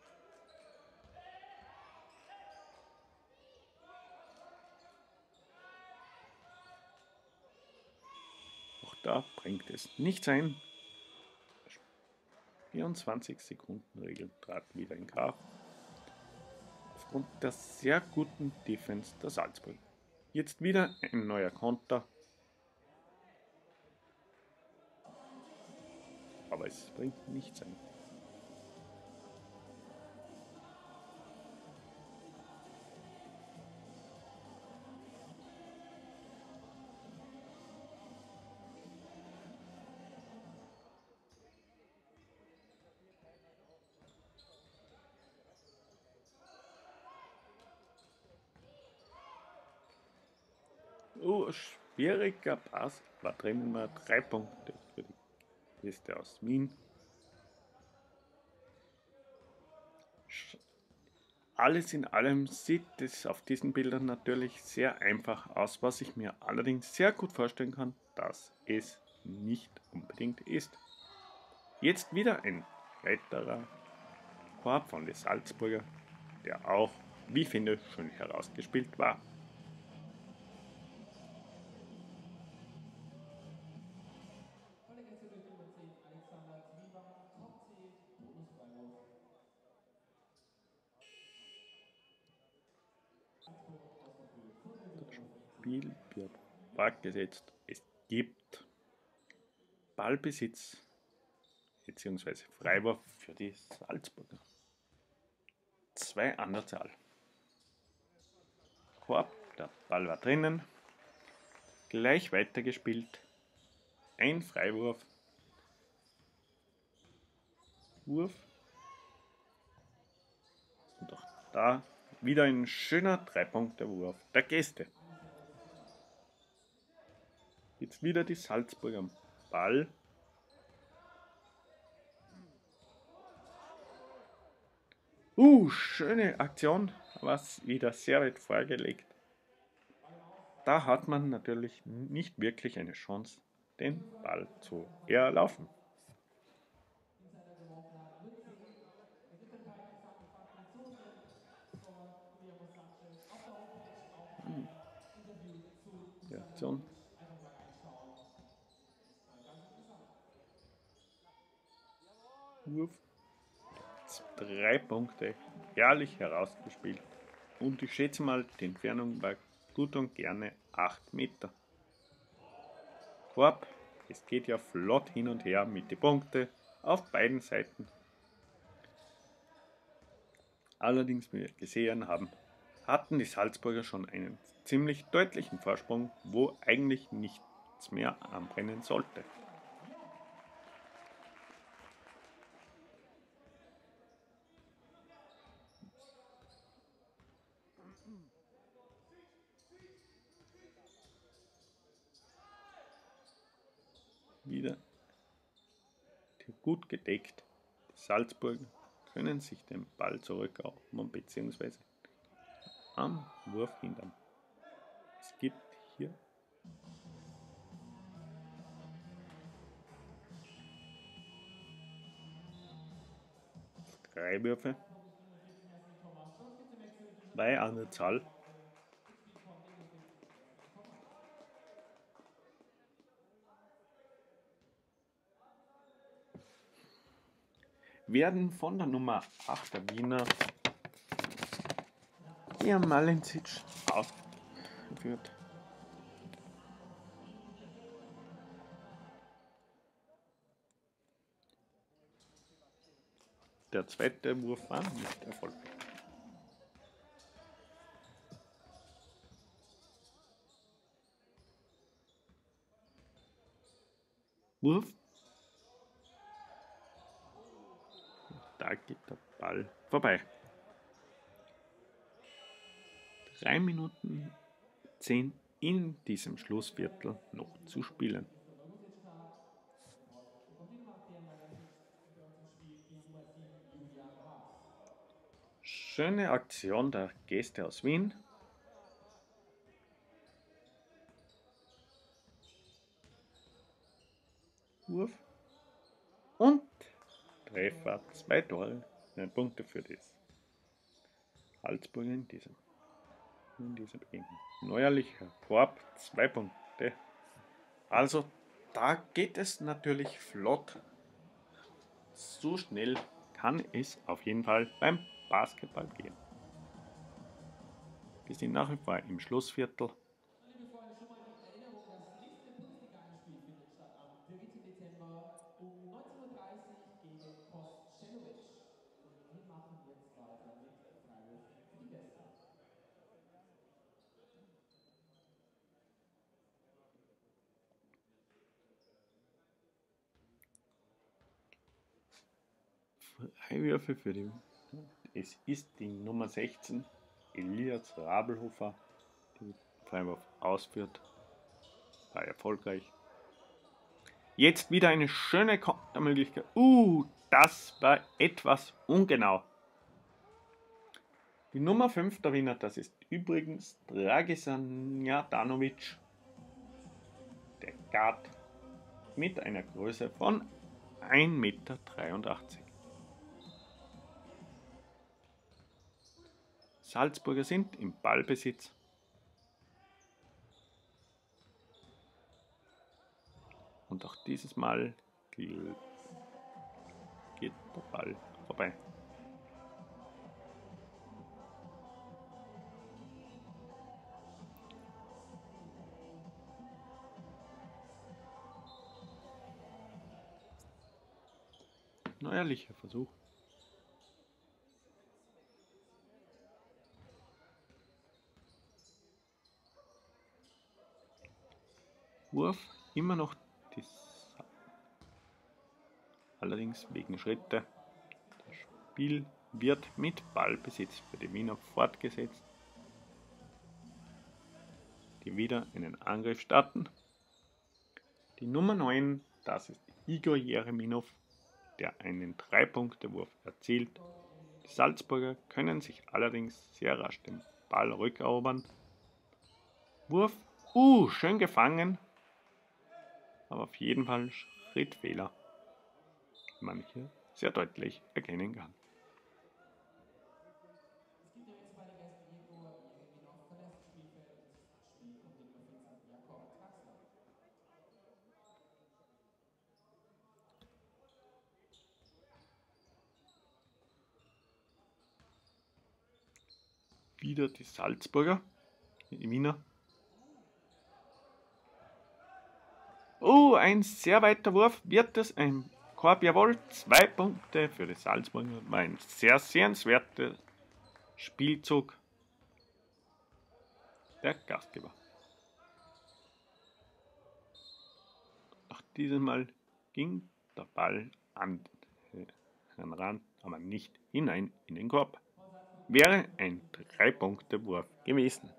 [SPEAKER 1] Auch da bringt es nichts ein. vierundzwanzig Sekunden Regel trat wieder in Kraft. Aufgrund der sehr guten Defense der Salzburg. Jetzt wieder ein neuer Konter. Aber es bringt nichts ein. Oh, schwieriger Pass, war drinnen mal drei Punkte für die Gäste aus Wien. Alles in allem sieht es auf diesen Bildern natürlich sehr einfach aus, was ich mir allerdings sehr gut vorstellen kann, dass es nicht unbedingt ist. Jetzt wieder ein weiterer Korb von den Salzburger, der auch, wie ich finde, schön herausgespielt war. Das Spiel wird fortgesetzt. Es gibt Ballbesitz bzw. Freiwurf für die Salzburger. Zwei an der Zahl. Korb, der Ball war drinnen. Gleich weitergespielt. Ein Freiwurf. Wurf. Und auch da wieder ein schöner Drei-Punkte-Wurf der Gäste. Jetzt wieder die Salzburger am Ball. Uh, schöne Aktion, was wieder sehr weit vorgelegt. Da hat man natürlich nicht wirklich eine Chance, den Ball zu erlaufen. Die Aktion. Wurf. Drei Punkte, herrlich herausgespielt. Und ich schätze mal, die Entfernung war gut und gerne acht Meter. Korb, es geht ja flott hin und her mit den Punkten auf beiden Seiten. Allerdings, wie wir gesehen haben, hatten die Salzburger schon einen ziemlich deutlichen Vorsprung, wo eigentlich nichts mehr anbrennen sollte. Wieder gut gedeckt. Die Salzburger können sich den Ball zurückerobern bzw. am Wurf hindern. Es gibt hier drei Würfe, bei an der Zahl. Werden von der Nummer acht der Wiener Dejan Malencic ausgeführt. Der zweite Wurf war nicht erfolgreich. Wurf. Da geht der Ball vorbei. Drei Minuten zehn in diesem Schlussviertel noch zu spielen. Schöne Aktion der Gäste aus Wien. Wurf. Und Treffer, zwei Tore, neun Punkte für das Salzburg in diesem, in diesem neuerlicher Korb, zwei Punkte. Also da geht es natürlich flott. So schnell kann es auf jeden Fall beim Basketball gehen. Wir sind nach wie vor im Schlussviertel.
[SPEAKER 2] Liebe Freunde, schon mal die Erinnerung, das nächste Bundesliga-Heimspiel findet statt am dritten Dezember um neunzehn Uhr dreißig gegen Kostschelovic. Und wir machen jetzt weiter mit Freiwürfen für die Gäste.
[SPEAKER 1] Freiwürfe für die. Es ist die Nummer sechzehn, Elias Rabelhofer, die Freiwurf ausführt. War erfolgreich. Jetzt wieder eine schöne Kontermöglichkeit. Uh, das war etwas ungenau. Die Nummer fünf der Wiener, das ist übrigens Dragisan Jadanovic, der Guard mit einer Größe von ein Meter dreiundachtzig. Salzburger sind im Ballbesitz. Und auch dieses Mal geht der Ball vorbei. Neuerlicher Versuch. Wurf immer noch die Sa allerdings wegen Schritte. Das Spiel wird mit Ballbesitz für die Wiener fortgesetzt, die wieder einen Angriff starten. Die Nummer neun, das ist Igor Jereminov, der einen drei-Punkte-Wurf erzielt. Die Salzburger können sich allerdings sehr rasch den Ball rückerobern. Wurf, uh, schön gefangen, aber auf jeden Fall Schrittfehler, die man hier sehr deutlich erkennen kann.
[SPEAKER 2] Es gibt ja jetzt bei den Gästen Igor Jereminov verlässt das Spielfeld und das Spiel kommt die Nummer vierzehn Jakob Traxler.
[SPEAKER 1] Wieder die Salzburger, die Wiener. Oh, ein sehr weiter Wurf. Wird es ein Korb? Jawohl, zwei Punkte für die Salzburger. War ein sehr sehenswerter Spielzug der Gastgeber. Auch dieses Mal ging der Ball an den Rand, aber nicht hinein in den Korb. Wäre ein drei-Punkte-Wurf gewesen.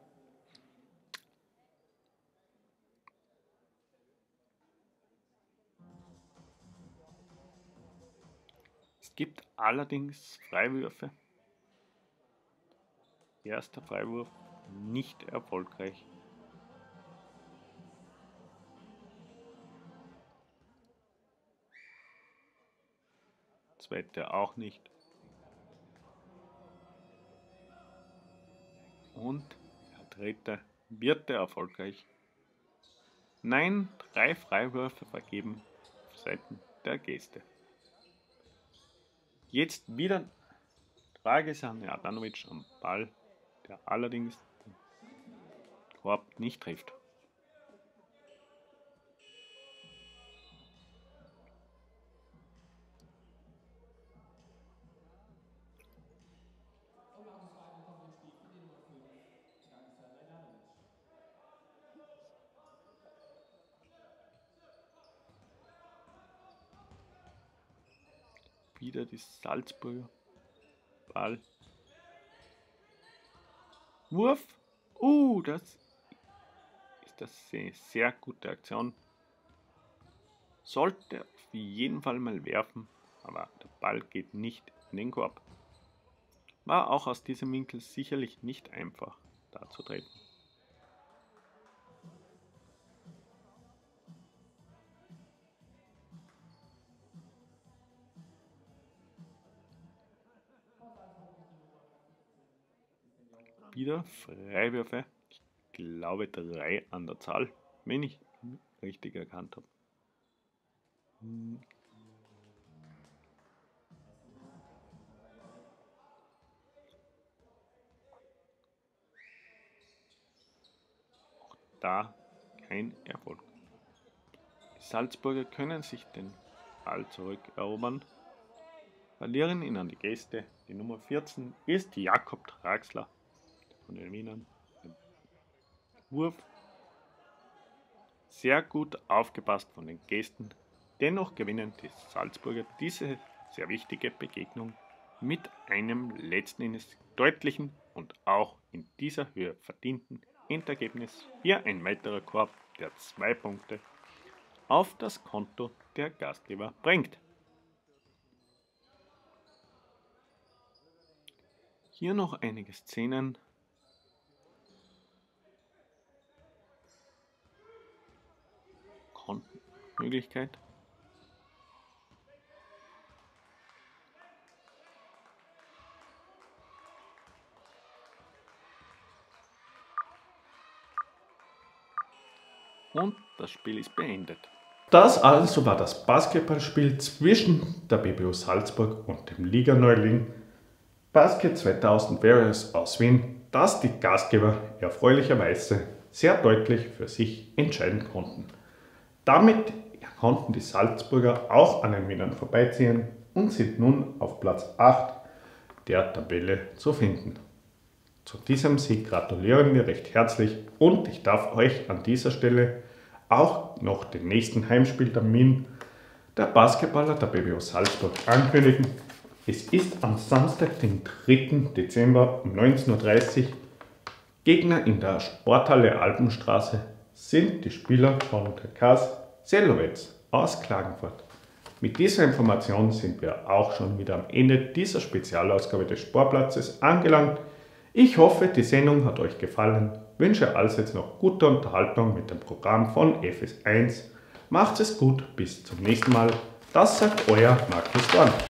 [SPEAKER 1] Es gibt allerdings Freiwürfe. Erster Freiwurf nicht erfolgreich. Zweiter auch nicht. Und der dritte wird er erfolgreich. Nein, drei Freiwürfe vergeben auf Seiten der Gäste. Jetzt wieder Dragisan Adanovic am Ball, der allerdings den Korb nicht trifft.
[SPEAKER 2] Und auch das Freiburg kommt ins Spiel für die Nummer fünf Dragisan Adanovic.
[SPEAKER 1] Wieder die Salzburger. Ball. Wurf. Uh, das ist das eine sehr gute Aktion. Sollte auf jeden Fall mal werfen, aber der Ball geht nicht in den Korb. War auch aus diesem Winkel sicherlich nicht einfach, da zu treten. Wieder Freiwürfe. Ich glaube drei an der Zahl, wenn ich richtig erkannt habe. Auch da kein Erfolg. Die Salzburger können sich den Ball zurückerobern, verlieren ihn an die Gäste. Die Nummer vierzehn ist Jakob Traxler von den Wienern. Wurf. Sehr gut aufgepasst von den Gästen. Dennoch gewinnen die Salzburger diese sehr wichtige Begegnung mit einem letzten Endes deutlichen und auch in dieser Höhe verdienten Endergebnis. Hier ein weiterer Korb, der zwei Punkte auf das Konto der Gastgeber bringt. Hier noch einige Szenen. Kontenmöglichkeit. und das Spiel ist beendet. Das also war das Basketballspiel zwischen der B B O Salzburg und dem Liganeuling Basket zweitausend Warriors aus Wien, das die Gastgeber erfreulicherweise sehr deutlich für sich entscheiden konnten. Damit konnten die Salzburger auch an den Wienern vorbeiziehen und sind nun auf Platz acht der Tabelle zu finden. Zu diesem Sieg gratulieren wir recht herzlich und ich darf euch an dieser Stelle auch noch den nächsten Heimspieltermin der Basketballer der B B O Salzburg ankündigen. Es ist am Samstag, den dritten Dezember um neunzehn Uhr dreißig. Gegner in der Sporthalle Alpenstraße sind die Spieler von der K A S Sellowetz aus Klagenfurt. Mit dieser Information sind wir auch schon wieder am Ende dieser Spezialausgabe des Sportplatzes angelangt. Ich hoffe, die Sendung hat euch gefallen. Wünsche allseits noch gute Unterhaltung mit dem Programm von F S eins. Macht es gut, bis zum nächsten Mal. Das sagt euer Markus Dorn.